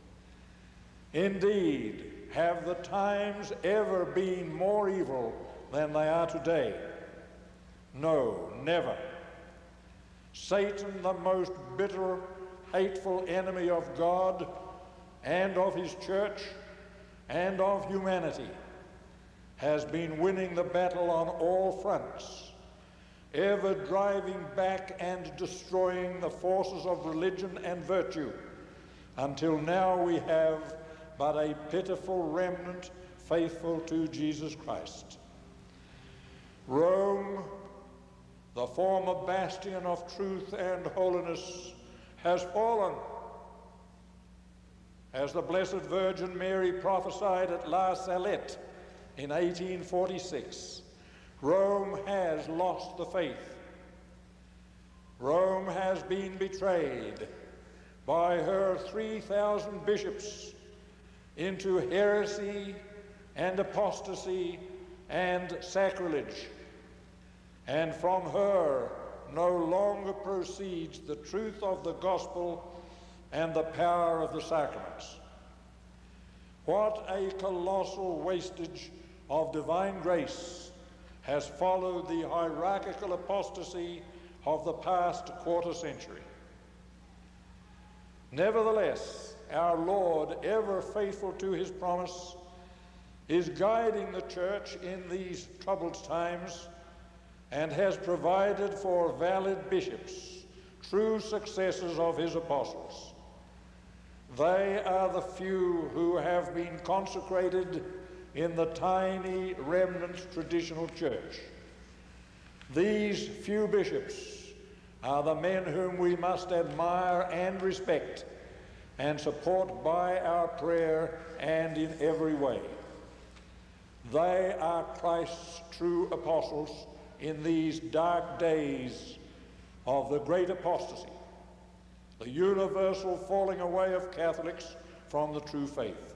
Indeed, have the times ever been more evil than they are today? No, never. Satan, the most bitter, hateful enemy of God and of his church and of humanity, has been winning the battle on all fronts, ever driving back and destroying the forces of religion and virtue, until now we have but a pitiful remnant faithful to Jesus Christ. Rome, the former bastion of truth and holiness, has fallen. As the Blessed Virgin Mary prophesied at La Salette in 1846, Rome has lost the faith. Rome has been betrayed by her 3,000 bishops into heresy and apostasy and sacrilege. And from her no longer proceeds the truth of the gospel and the power of the sacraments. What a colossal wastage of divine grace has followed the hierarchical apostasy of the past quarter century. Nevertheless, our Lord, ever faithful to his promise, is guiding the church in these troubled times and has provided for valid bishops, true successors of his apostles. They are the few who have been consecrated in the tiny remnant traditional church. These few bishops are the men whom we must admire and respect and support by our prayer and in every way. They are Christ's true apostles in these dark days of the great apostasy, the universal falling away of Catholics from the true faith.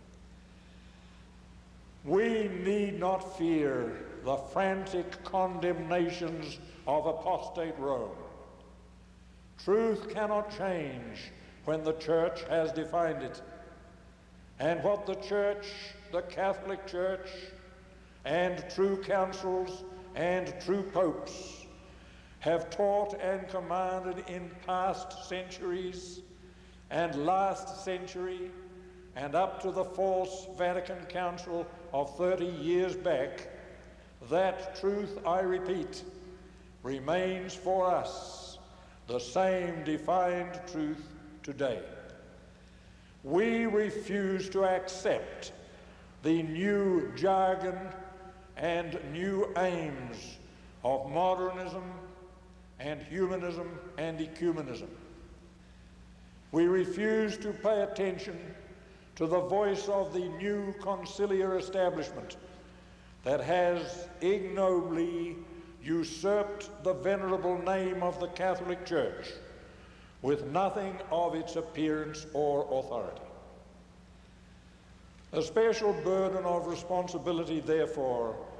We need not fear the frantic condemnations of apostate Rome. Truth cannot change when the Church has defined it. And what the Church, the Catholic Church, and true councils and true popes have taught and commanded in past centuries and last century and up to the false Vatican Council of 30 years back, that truth, I repeat, remains for us the same defined truth today. We refuse to accept the new jargon and new aims of modernism and humanism and ecumenism. We refuse to pay attention to the voice of the new conciliar establishment that has ignobly usurped the venerable name of the Catholic Church with nothing of its appearance or authority. A special burden of responsibility, therefore,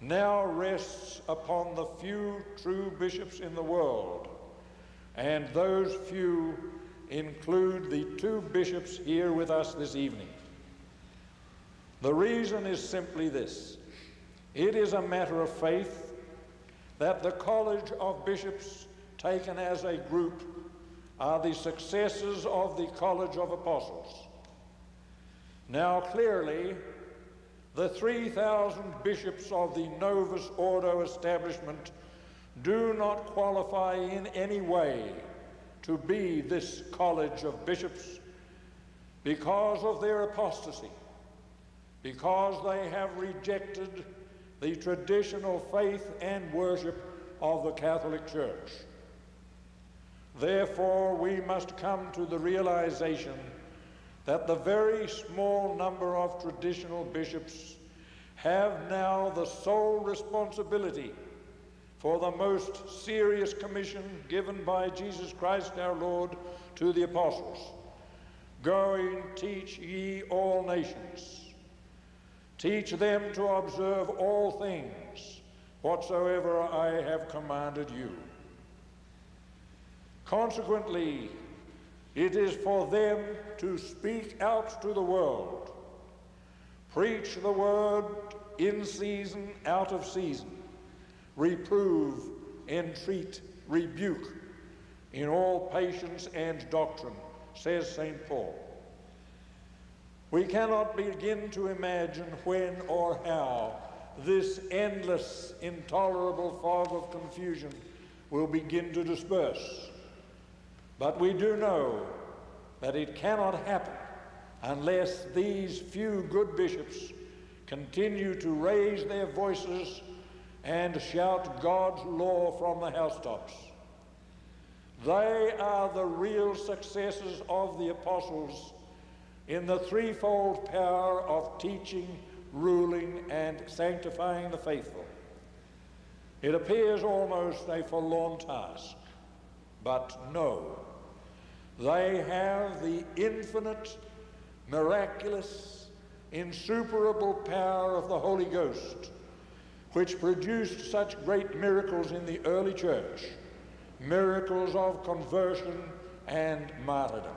now rests upon the few true bishops in the world, and those few include the two bishops here with us this evening. The reason is simply this: it is a matter of faith that the College of Bishops, taken as a group, are the successors of the College of Apostles. Now clearly, the 3,000 bishops of the Novus Ordo establishment do not qualify in any way to be this College of Bishops because of their apostasy, because they have rejected the traditional faith and worship of the Catholic Church. Therefore, we must come to the realization that the very small number of traditional bishops have now the sole responsibility for the most serious commission given by Jesus Christ our Lord to the apostles. Go and teach ye all nations. Teach them to observe all things whatsoever I have commanded you. Consequently, it is for them to speak out to the world, preach the word in season, out of season, reprove, entreat, rebuke in all patience and doctrine, says St. Paul. We cannot begin to imagine when or how this endless, intolerable fog of confusion will begin to disperse. But we do know that it cannot happen unless these few good bishops continue to raise their voices and shout God's law from the housetops. They are the real successors of the apostles in the threefold power of teaching, ruling, and sanctifying the faithful. It appears almost a forlorn task, but no, they have the infinite, miraculous, insuperable power of the Holy Ghost, which produced such great miracles in the early church, miracles of conversion and martyrdom.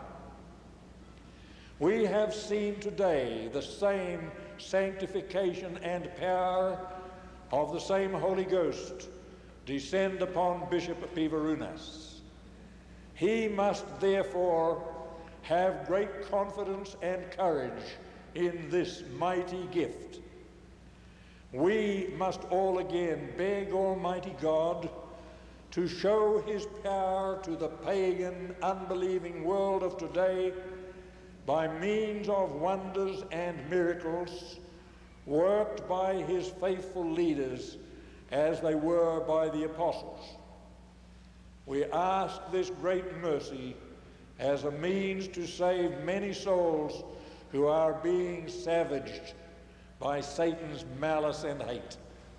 We have seen today the same sanctification and power of the same Holy Ghost descend upon Bishop Pivarunas. He must therefore have great confidence and courage in this mighty gift. We must all again beg Almighty God to show his power to the pagan, unbelieving world of today by means of wonders and miracles worked by his faithful leaders as they were by the apostles. We ask this great mercy as a means to save many souls who are being savaged by Satan's malice and hate.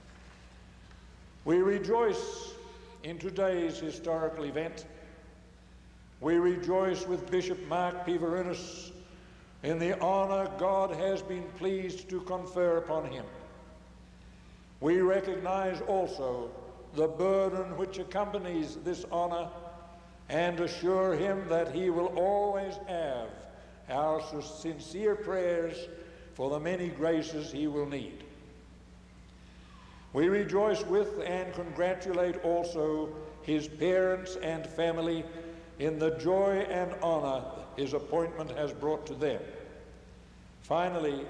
We rejoice in today's historical event. We rejoice with Bishop Mark Pivarunas in the honor God has been pleased to confer upon him. We recognize also the burden which accompanies this honor and assure him that he will always have our sincere prayers for the many graces he will need. We rejoice with and congratulate also his parents and family in the joy and honor his appointment has brought to them. Finally,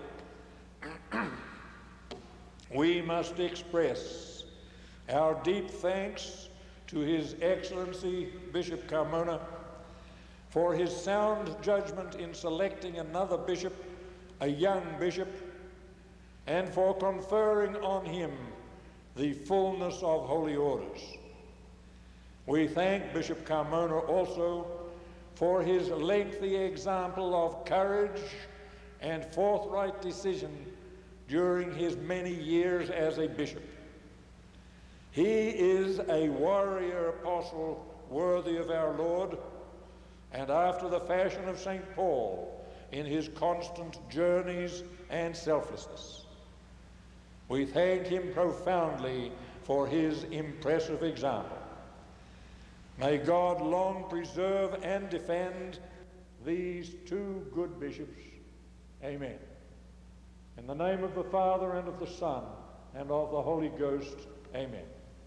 we must express our deep thanks to His Excellency Bishop Carmona for his sound judgment in selecting another bishop, a young bishop, and for conferring on him the fullness of holy orders. We thank Bishop Carmona also for his lengthy example of courage and forthright decision during his many years as a bishop. He is a warrior apostle worthy of our Lord, and after the fashion of St. Paul in his constant journeys and selflessness. We thank him profoundly for his impressive example. May God long preserve and defend these two good bishops. Amen. In the name of the Father, and of the Son, and of the Holy Ghost. Amen.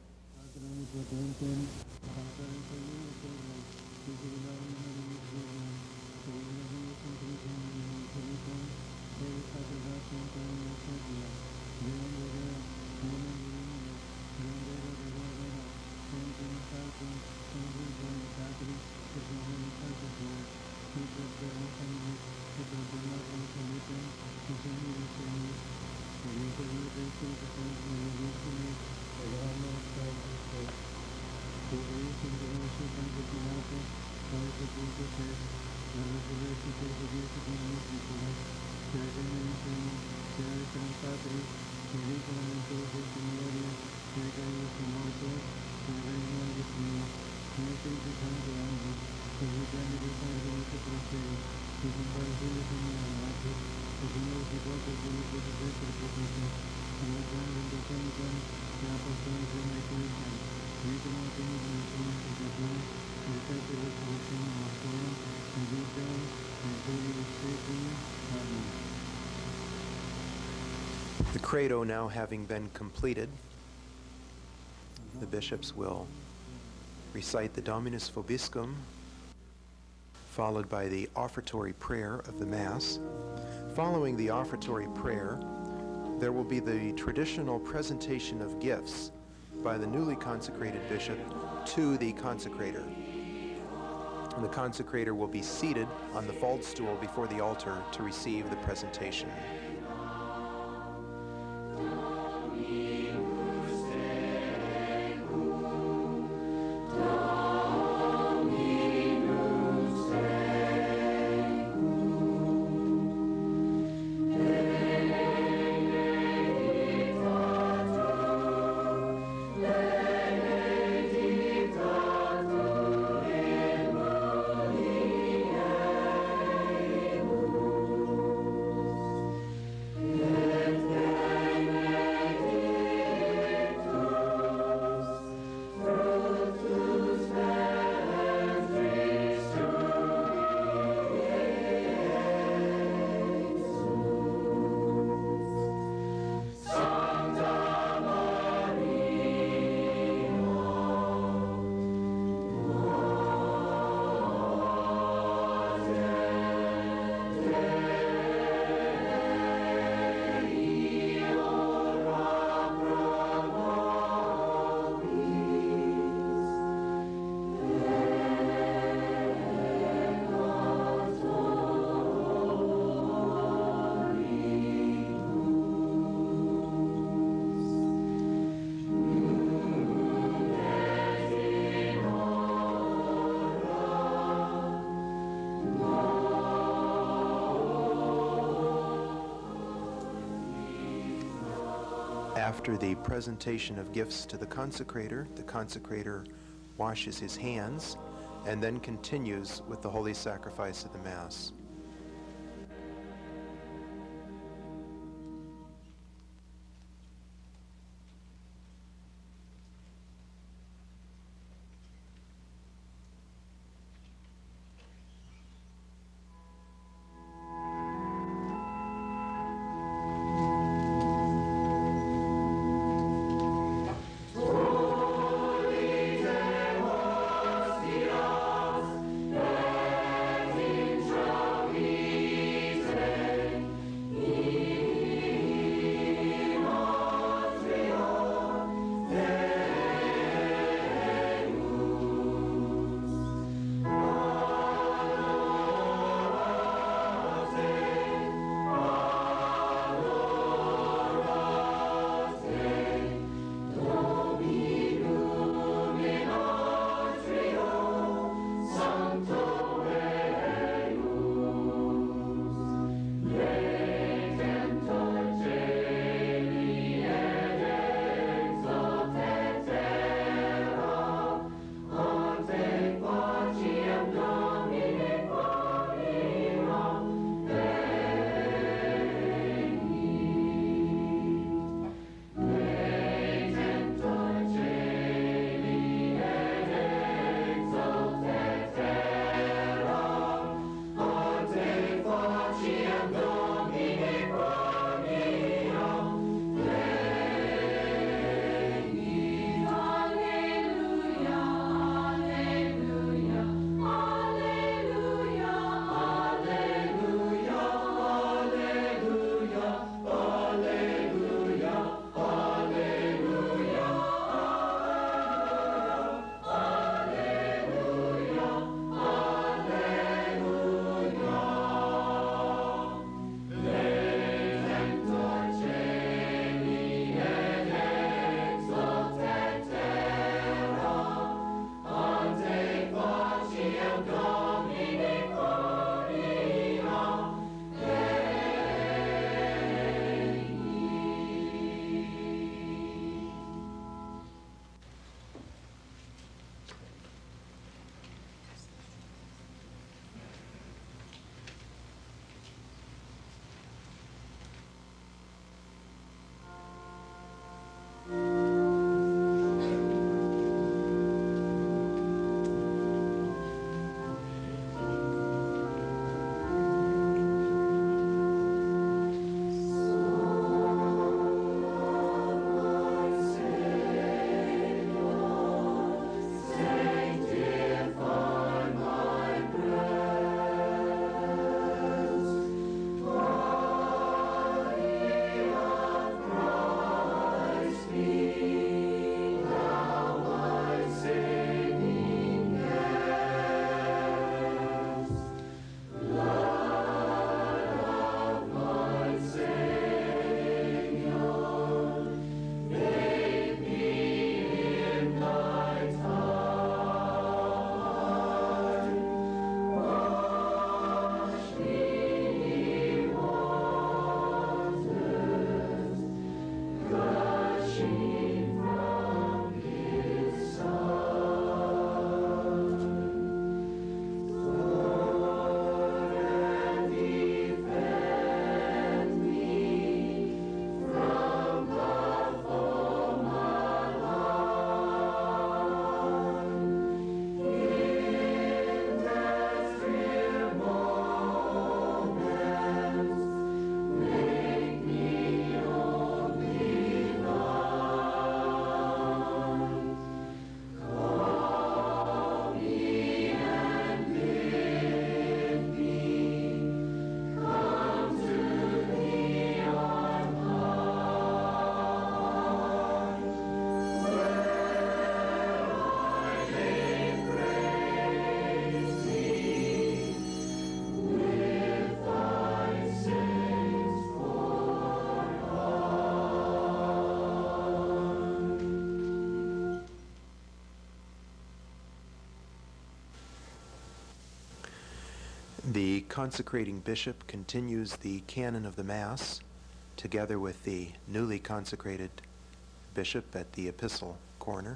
The credo now having been completed, the bishops will recite the Dominus Vobiscum, followed by the offertory prayer of the Mass. Following the offertory prayer, there will be the traditional presentation of gifts by the newly consecrated bishop to the consecrator. And the consecrator will be seated on the faldstool before the altar to receive the presentation. After the presentation of gifts to the consecrator washes his hands and then continues with the holy sacrifice of the Mass. Thank you. The consecrating bishop continues the canon of the Mass together with the newly consecrated bishop at the epistle corner.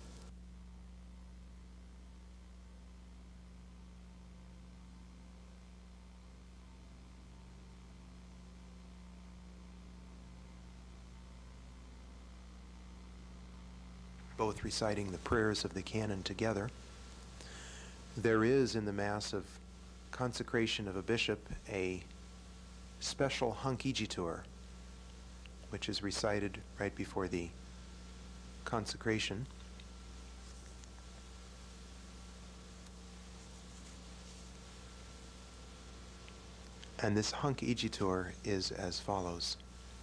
Both reciting the prayers of the canon together. There is in the Mass of consecration of a bishop a special Hunc Igitur, which is recited right before the consecration. And this Hunc Igitur is as follows.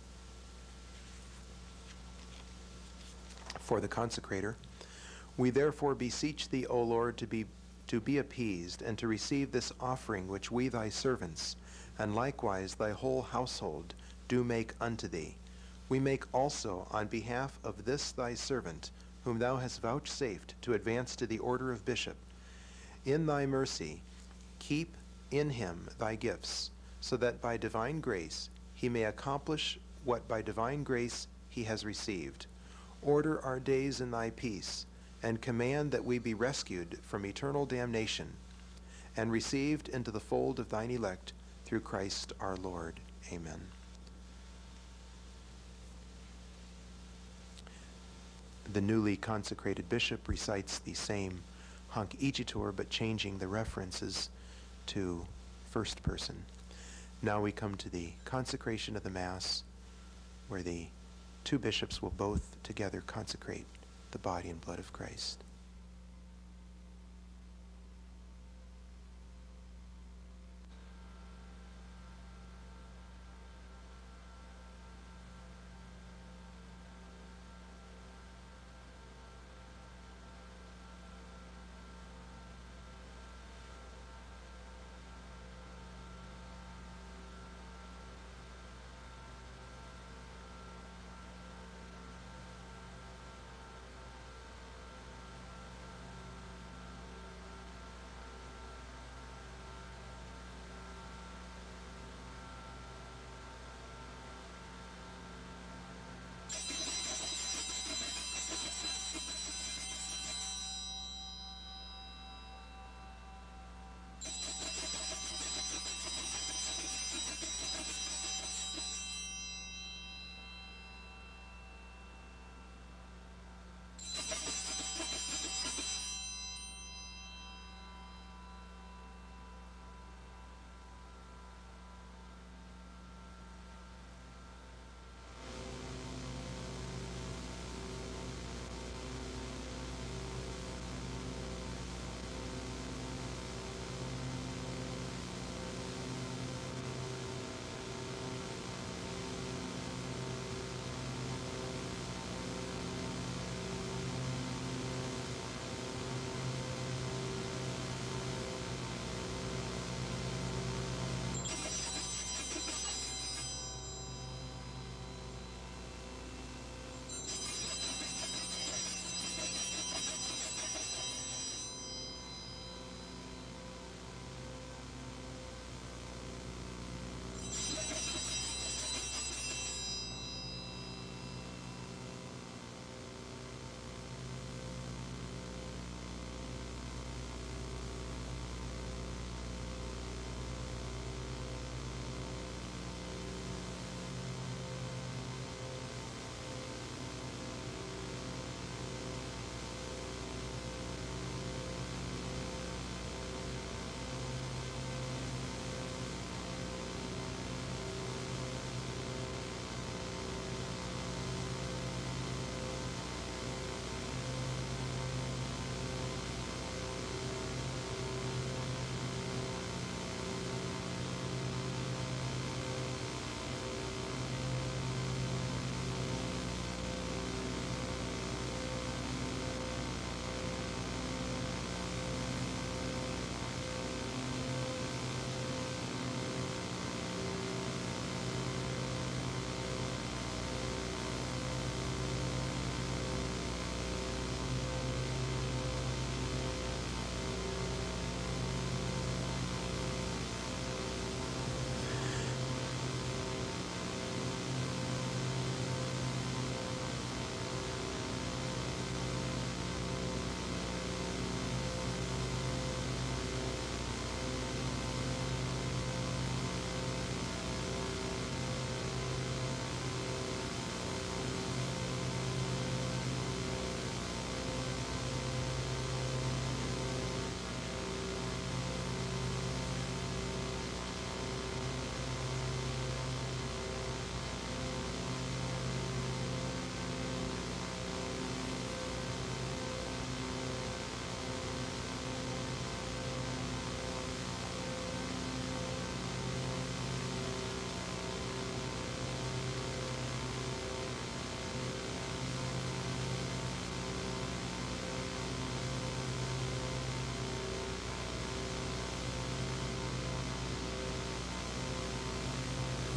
For the consecrator, we therefore beseech thee, O Lord, to be appeased, and to receive this offering which we thy servants, and likewise thy whole household, do make unto thee. We make also on behalf of this thy servant, whom thou hast vouchsafed to advance to the order of bishop. In thy mercy, keep in him thy gifts, so that by divine grace he may accomplish what by divine grace he has received. Order our days in thy peace, and command that we be rescued from eternal damnation, and received into the fold of thine elect, through Christ our Lord. Amen. The newly consecrated bishop recites the same Hunc Igitur, but changing the references to first person. Now we come to the consecration of the Mass, where the two bishops will both together consecrate the body and blood of Christ.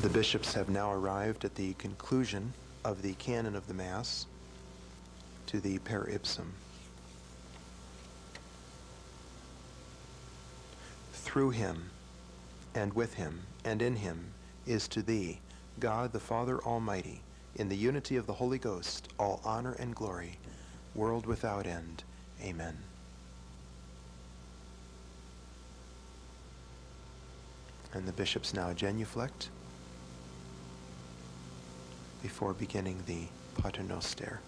The bishops have now arrived at the conclusion of the canon of the Mass to the Per Ipsum. Through him, and with him, and in him, is to thee, God the Father Almighty, in the unity of the Holy Ghost, all honor and glory, world without end. Amen. And the bishops now genuflect before beginning the Pater Noster.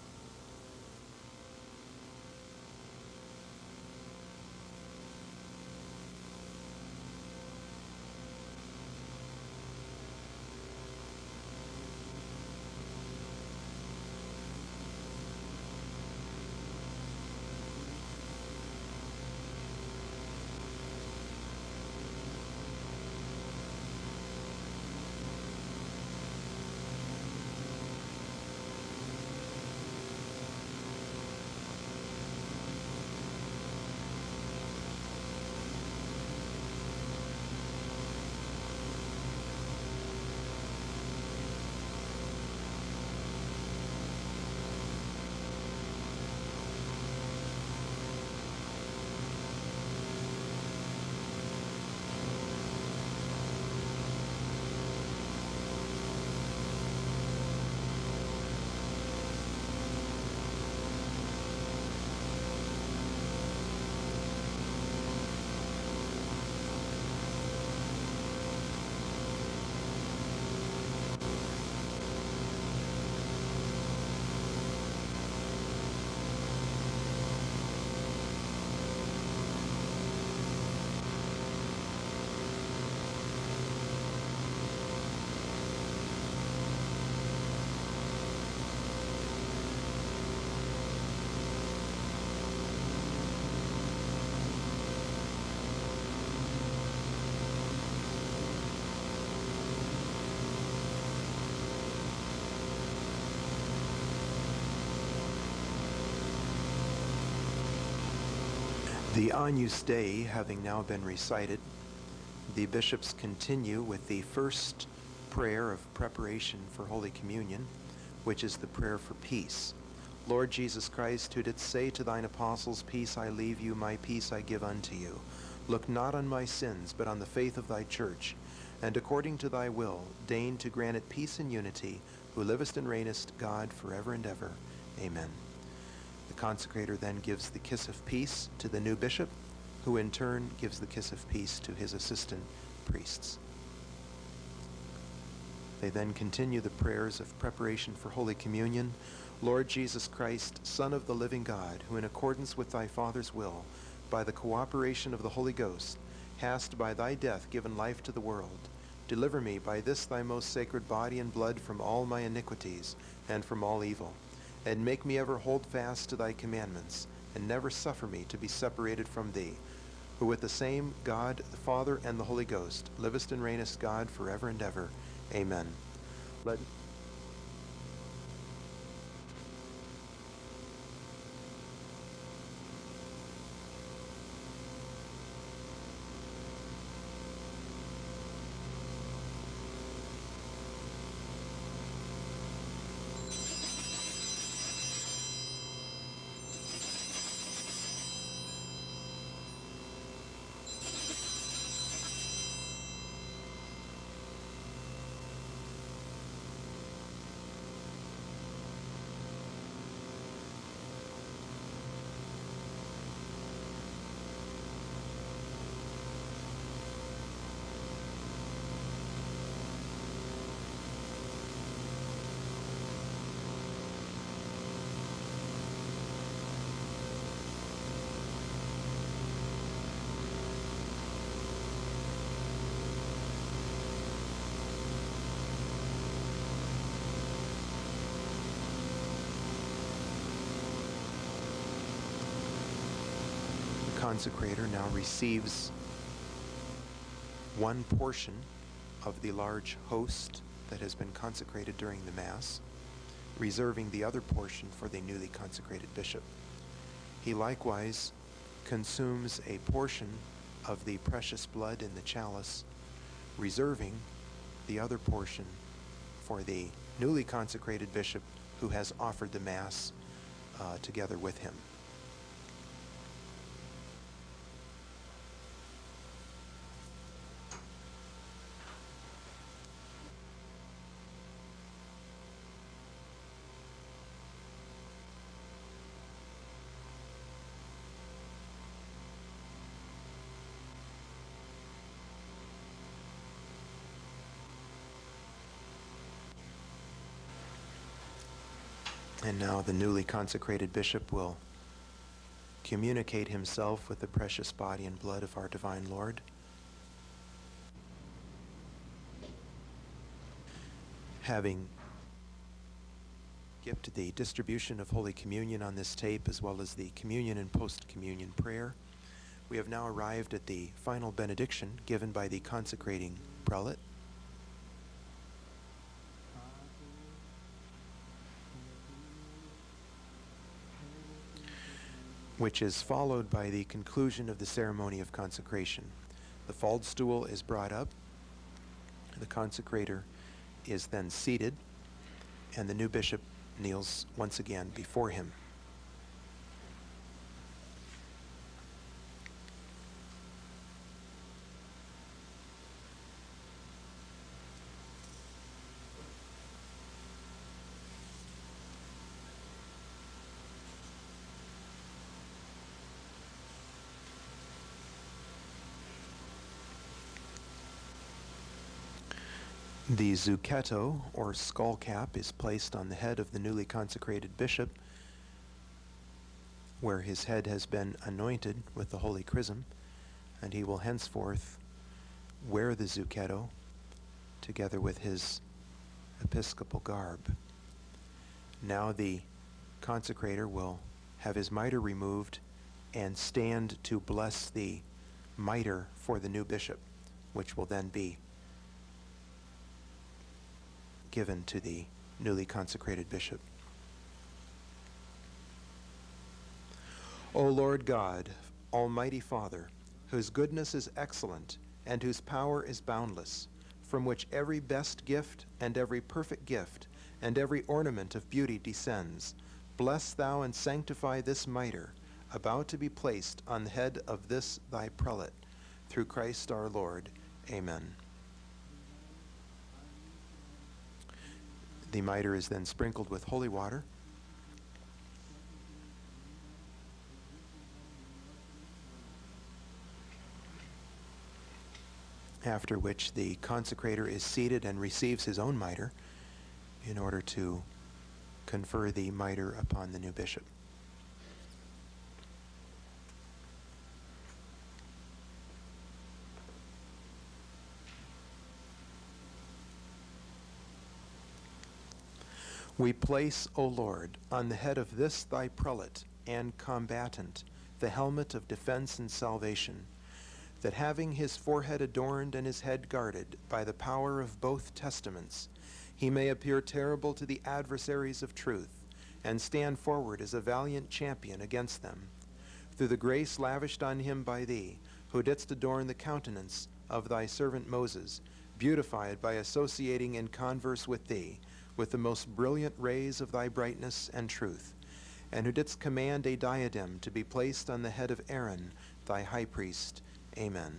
The Agnus Dei having now been recited, the bishops continue with the first prayer of preparation for Holy Communion, which is the prayer for peace. Lord Jesus Christ, who didst say to thine apostles, Peace I leave you, my peace I give unto you. Look not on my sins, but on the faith of thy church, and according to thy will, deign to grant it peace and unity, who livest and reignest, God, forever and ever. Amen. The consecrator then gives the kiss of peace to the new bishop, who in turn gives the kiss of peace to his assistant priests. They then continue the prayers of preparation for Holy Communion. Lord Jesus Christ, Son of the living God, who in accordance with thy Father's will, by the cooperation of the Holy Ghost, hast by thy death given life to the world, deliver me by this thy most sacred body and blood from all my iniquities and from all evil, and make me ever hold fast to thy commandments, and never suffer me to be separated from thee, who with the same God, the Father, and the Holy Ghost, livest and reignest, God, forever and ever. Amen. Let consecrator now receives one portion of the large host that has been consecrated during the Mass, reserving the other portion for the newly consecrated bishop. He likewise consumes a portion of the precious blood in the chalice, reserving the other portion for the newly consecrated bishop who has offered the Mass together with him. And now the newly consecrated bishop will communicate himself with the precious body and blood of our divine Lord. Having skipped the distribution of Holy Communion on this tape, as well as the communion and post-communion prayer, we have now arrived at the final benediction given by the consecrating prelate. Which is followed by the conclusion of the ceremony of consecration. The faldstool is brought up, the consecrator is then seated, and the new bishop kneels once again before him. The zucchetto, or skull cap, is placed on the head of the newly consecrated bishop, where his head has been anointed with the holy chrism, and he will henceforth wear the zucchetto together with his episcopal garb. Now the consecrator will have his mitre removed and stand to bless the mitre for the new bishop, which will then be given to the newly consecrated bishop. O Lord God, Almighty Father, whose goodness is excellent and whose power is boundless, from which every best gift and every perfect gift and every ornament of beauty descends, bless thou and sanctify this mitre, about to be placed on the head of this thy prelate, through Christ our Lord. Amen. The mitre is then sprinkled with holy water. After which the consecrator is seated and receives his own mitre in order to confer the mitre upon the new bishop. We place, O Lord, on the head of this thy prelate and combatant the helmet of defense and salvation, that having his forehead adorned and his head guarded by the power of both testaments, he may appear terrible to the adversaries of truth, and stand forward as a valiant champion against them. Through the grace lavished on him by thee, who didst adorn the countenance of thy servant Moses, beautified by associating in converse with thee, with the most brilliant rays of thy brightness and truth, and who didst command a diadem to be placed on the head of Aaron, thy high priest. Amen.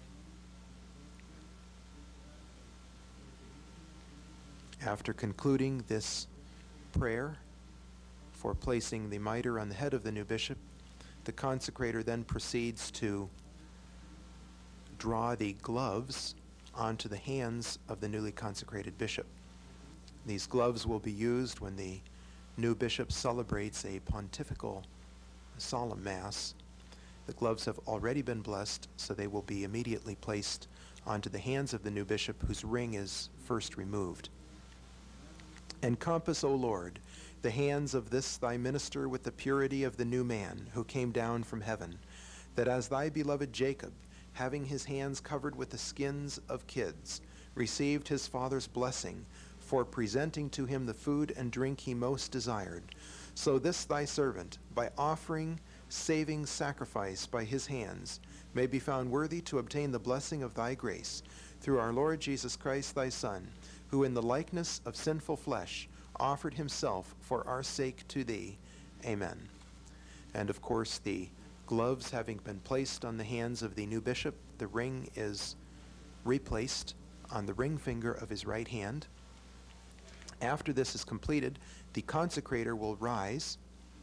After concluding this prayer for placing the mitre on the head of the new bishop, the consecrator then proceeds to draw the gloves onto the hands of the newly consecrated bishop. These gloves will be used when the new bishop celebrates a pontifical solemn mass. The gloves have already been blessed, so they will be immediately placed onto the hands of the new bishop, whose ring is first removed. Encompass, O Lord, the hands of this thy minister with the purity of the new man who came down from heaven, that as thy beloved Jacob, having his hands covered with the skins of kids, received his father's blessing for presenting to him the food and drink he most desired, so this thy servant, by offering saving sacrifice by his hands, may be found worthy to obtain the blessing of thy grace, through our Lord Jesus Christ, thy Son, who in the likeness of sinful flesh offered himself for our sake to thee. Amen. And of course, the gloves having been placed on the hands of the new bishop, the ring is replaced on the ring finger of his right hand. After this is completed, the consecrator will rise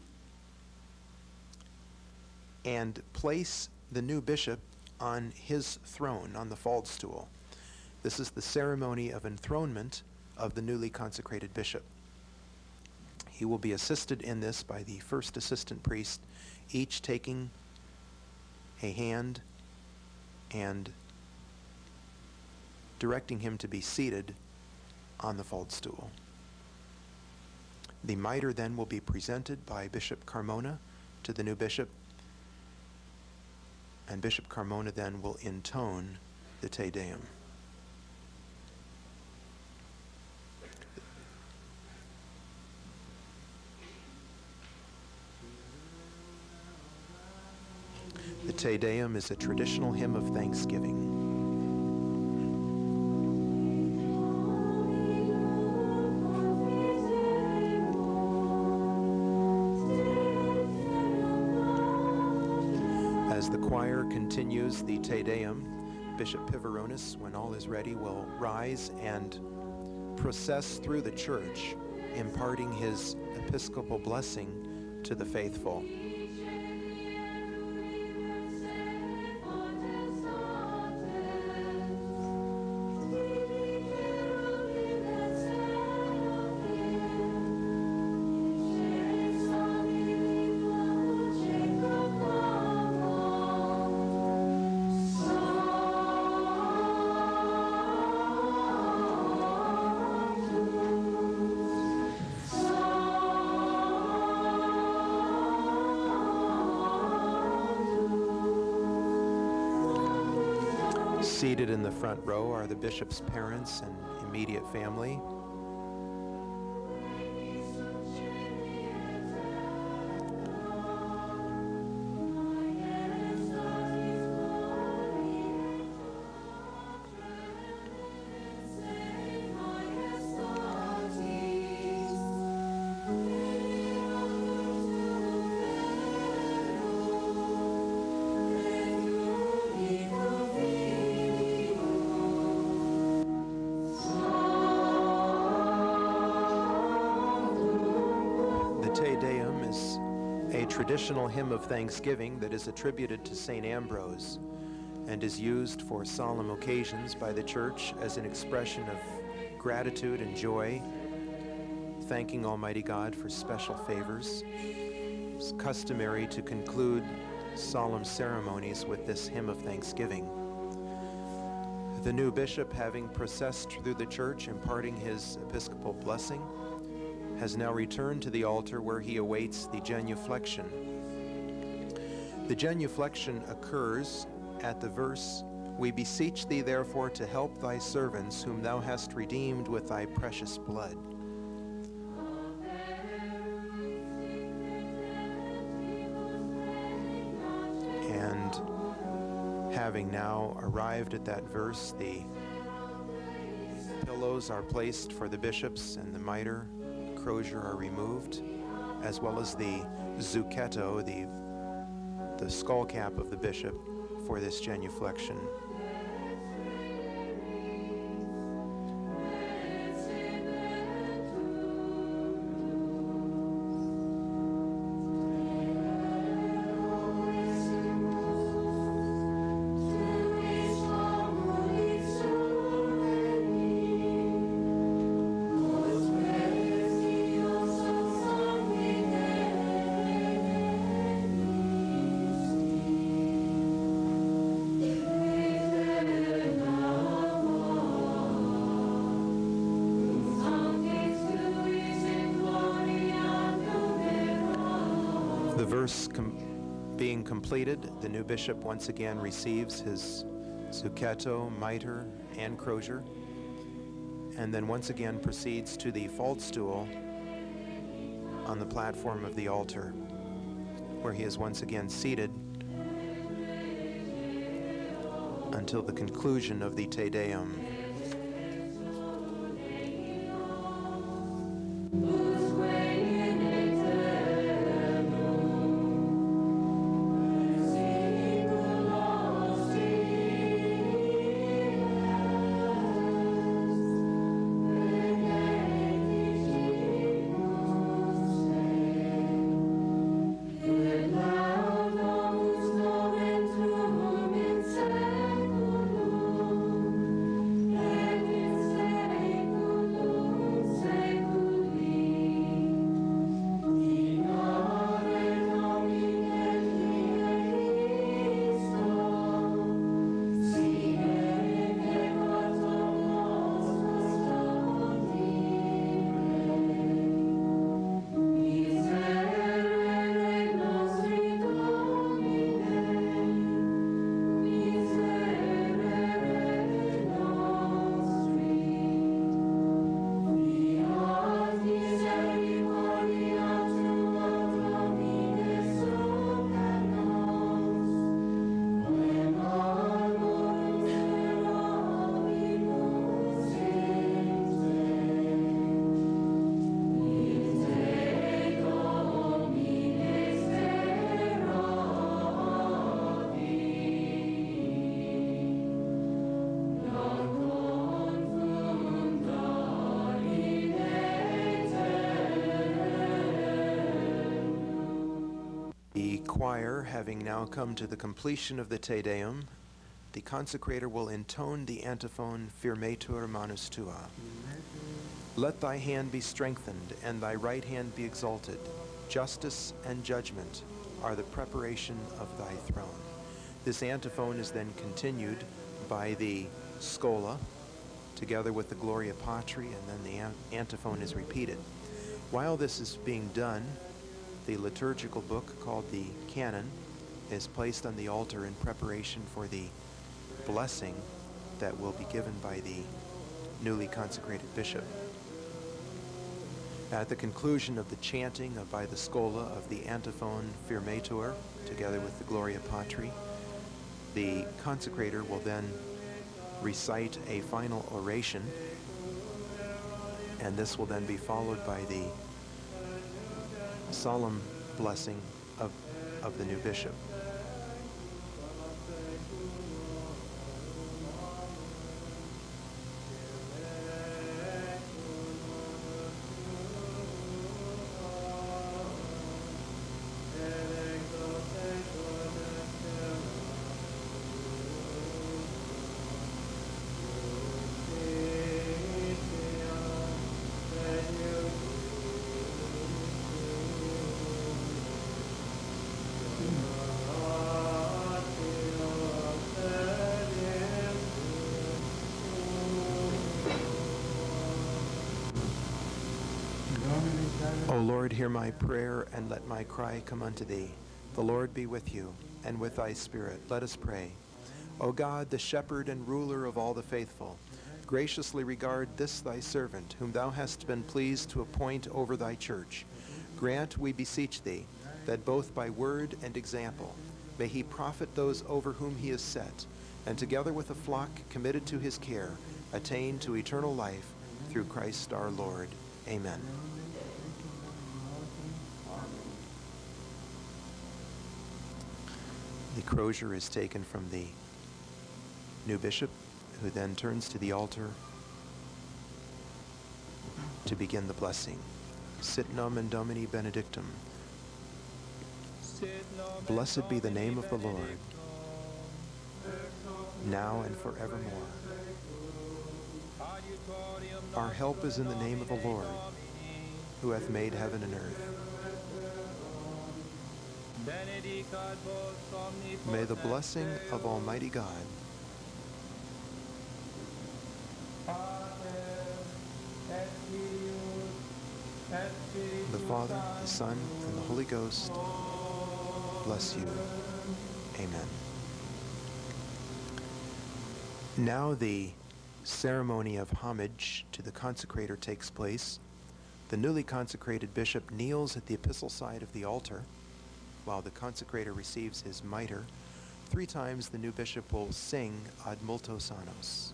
and place the new bishop on his throne, on the faldstool. This is the ceremony of enthronement of the newly consecrated bishop. He will be assisted in this by the first assistant priest, each taking a hand and directing him to be seated on the faldstool. The mitre then will be presented by Bishop Carmona to the new bishop, and Bishop Carmona then will intone the Te Deum. The Te Deum is a traditional hymn of thanksgiving. As the choir continues the Te Deum, Bishop Pivaronis, when all is ready, will rise and process through the church, imparting his episcopal blessing to the faithful. Seated in the front row are the bishop's parents and immediate family. Te Deum is a traditional hymn of thanksgiving that is attributed to St. Ambrose and is used for solemn occasions by the Church as an expression of gratitude and joy, thanking Almighty God for special favors. It's customary to conclude solemn ceremonies with this hymn of thanksgiving. The new bishop, having processed through the church, imparting his episcopal blessing, has now returned to the altar where he awaits the genuflection. The genuflection occurs at the verse, "We beseech thee therefore to help thy servants whom thou hast redeemed with thy precious blood." And having now arrived at that verse, the pillows are placed for the bishops and the mitre, crozier are removed, as well as the zucchetto, the skull cap of the bishop for this genuflection. The verse being completed, the new bishop once again receives his zucchetto, mitre, and crozier, and then once again proceeds to the faldstool on the platform of the altar, where he is once again seated until the conclusion of the Te Deum. Whose way in eternum, seculos et laudamus noventum in seculum, et in seculum seculi. Dignare Domine Christo, sine peccatum nostros audire. Miserere nostri Domine, miserere nostri. Fiat misericordia tua, Domine, super nos, quem arborum seravimus in te. In te, Domine, speravi, non confundar in eternum. The choir, having now come to the completion of the Te Deum, the consecrator will intone the antiphon Firmetur manus tua. Let thy hand be strengthened, and thy right hand be exalted. Justice and judgment are the preparation of thy throne. This antiphon is then continued by the Schola, together with the Gloria Patri, and then the antiphon is repeated. While this is being done, the liturgical book called the Canon is placed on the altar in preparation for the blessing that will be given by the newly consecrated bishop. At the conclusion of the chanting by the Schola of the antiphon Firmetur, together with the Gloria Patri, the consecrator will then recite a final oration, and this will then be followed by the solemn blessing of the new bishop. O Lord, hear my prayer, and let my cry come unto thee. The Lord be with you, and with thy spirit. Let us pray. O God, the shepherd and ruler of all the faithful, graciously regard this thy servant, whom thou hast been pleased to appoint over thy church. Grant, we beseech thee, that both by word and example may he profit those over whom he is set, and together with the flock committed to his care, attain to eternal life through Christ our Lord. Amen. The crozier is taken from the new bishop, who then turns to the altar to begin the blessing. Sit nomen Domini benedictum. Blessed be the name of the Lord, now and forevermore. Our help is in the name of the Lord, who hath made heaven and earth. May the blessing of Almighty God, the Father, the Son, and the Holy Ghost bless you. Amen. Now the ceremony of homage to the consecrator takes place. The newly consecrated bishop kneels at the epistle side of the altar while the consecrator receives his mitre 3 times the new bishop will sing Ad Multos Annos.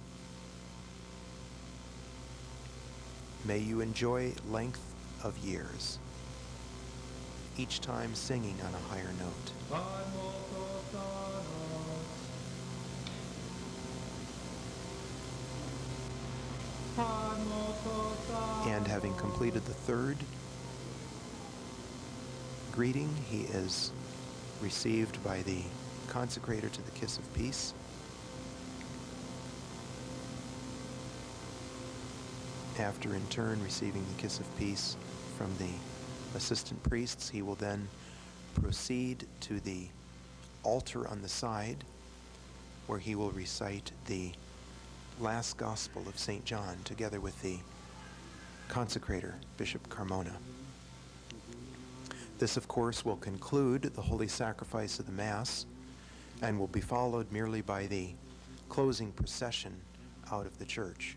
May you enjoy length of years, each time singing on a higher note. Ad multos annos. Ad multos annos. And having completed the 3rd greeting, he is received by the consecrator to the kiss of peace. After in turn receiving the kiss of peace from the assistant priests, he will then proceed to the altar on the side, where he will recite the last gospel of St. John together with the consecrator, Bishop Carmona. This, of course, will conclude the holy sacrifice of the Mass and will be followed merely by the closing procession out of the church.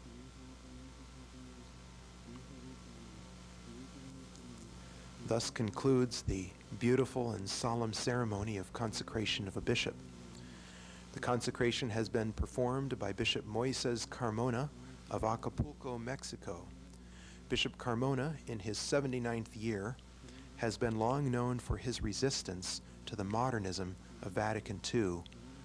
Thus concludes the beautiful and solemn ceremony of consecration of a bishop. The consecration has been performed by Bishop Moises Carmona of Acapulco, Mexico. Bishop Carmona, in his 79th year, has been long known for his resistance to the modernism of Vatican II.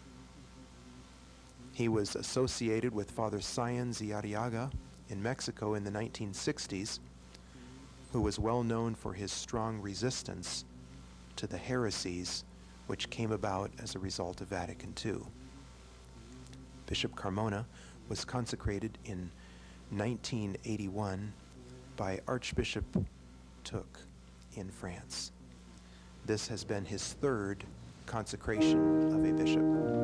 He was associated with Father Sion Ziariaga in Mexico in the 1960s, who was well known for his strong resistance to the heresies which came about as a result of Vatican II. Bishop Carmona was consecrated in 1981 by Archbishop Tuc in France. This has been his 3rd consecration of a bishop.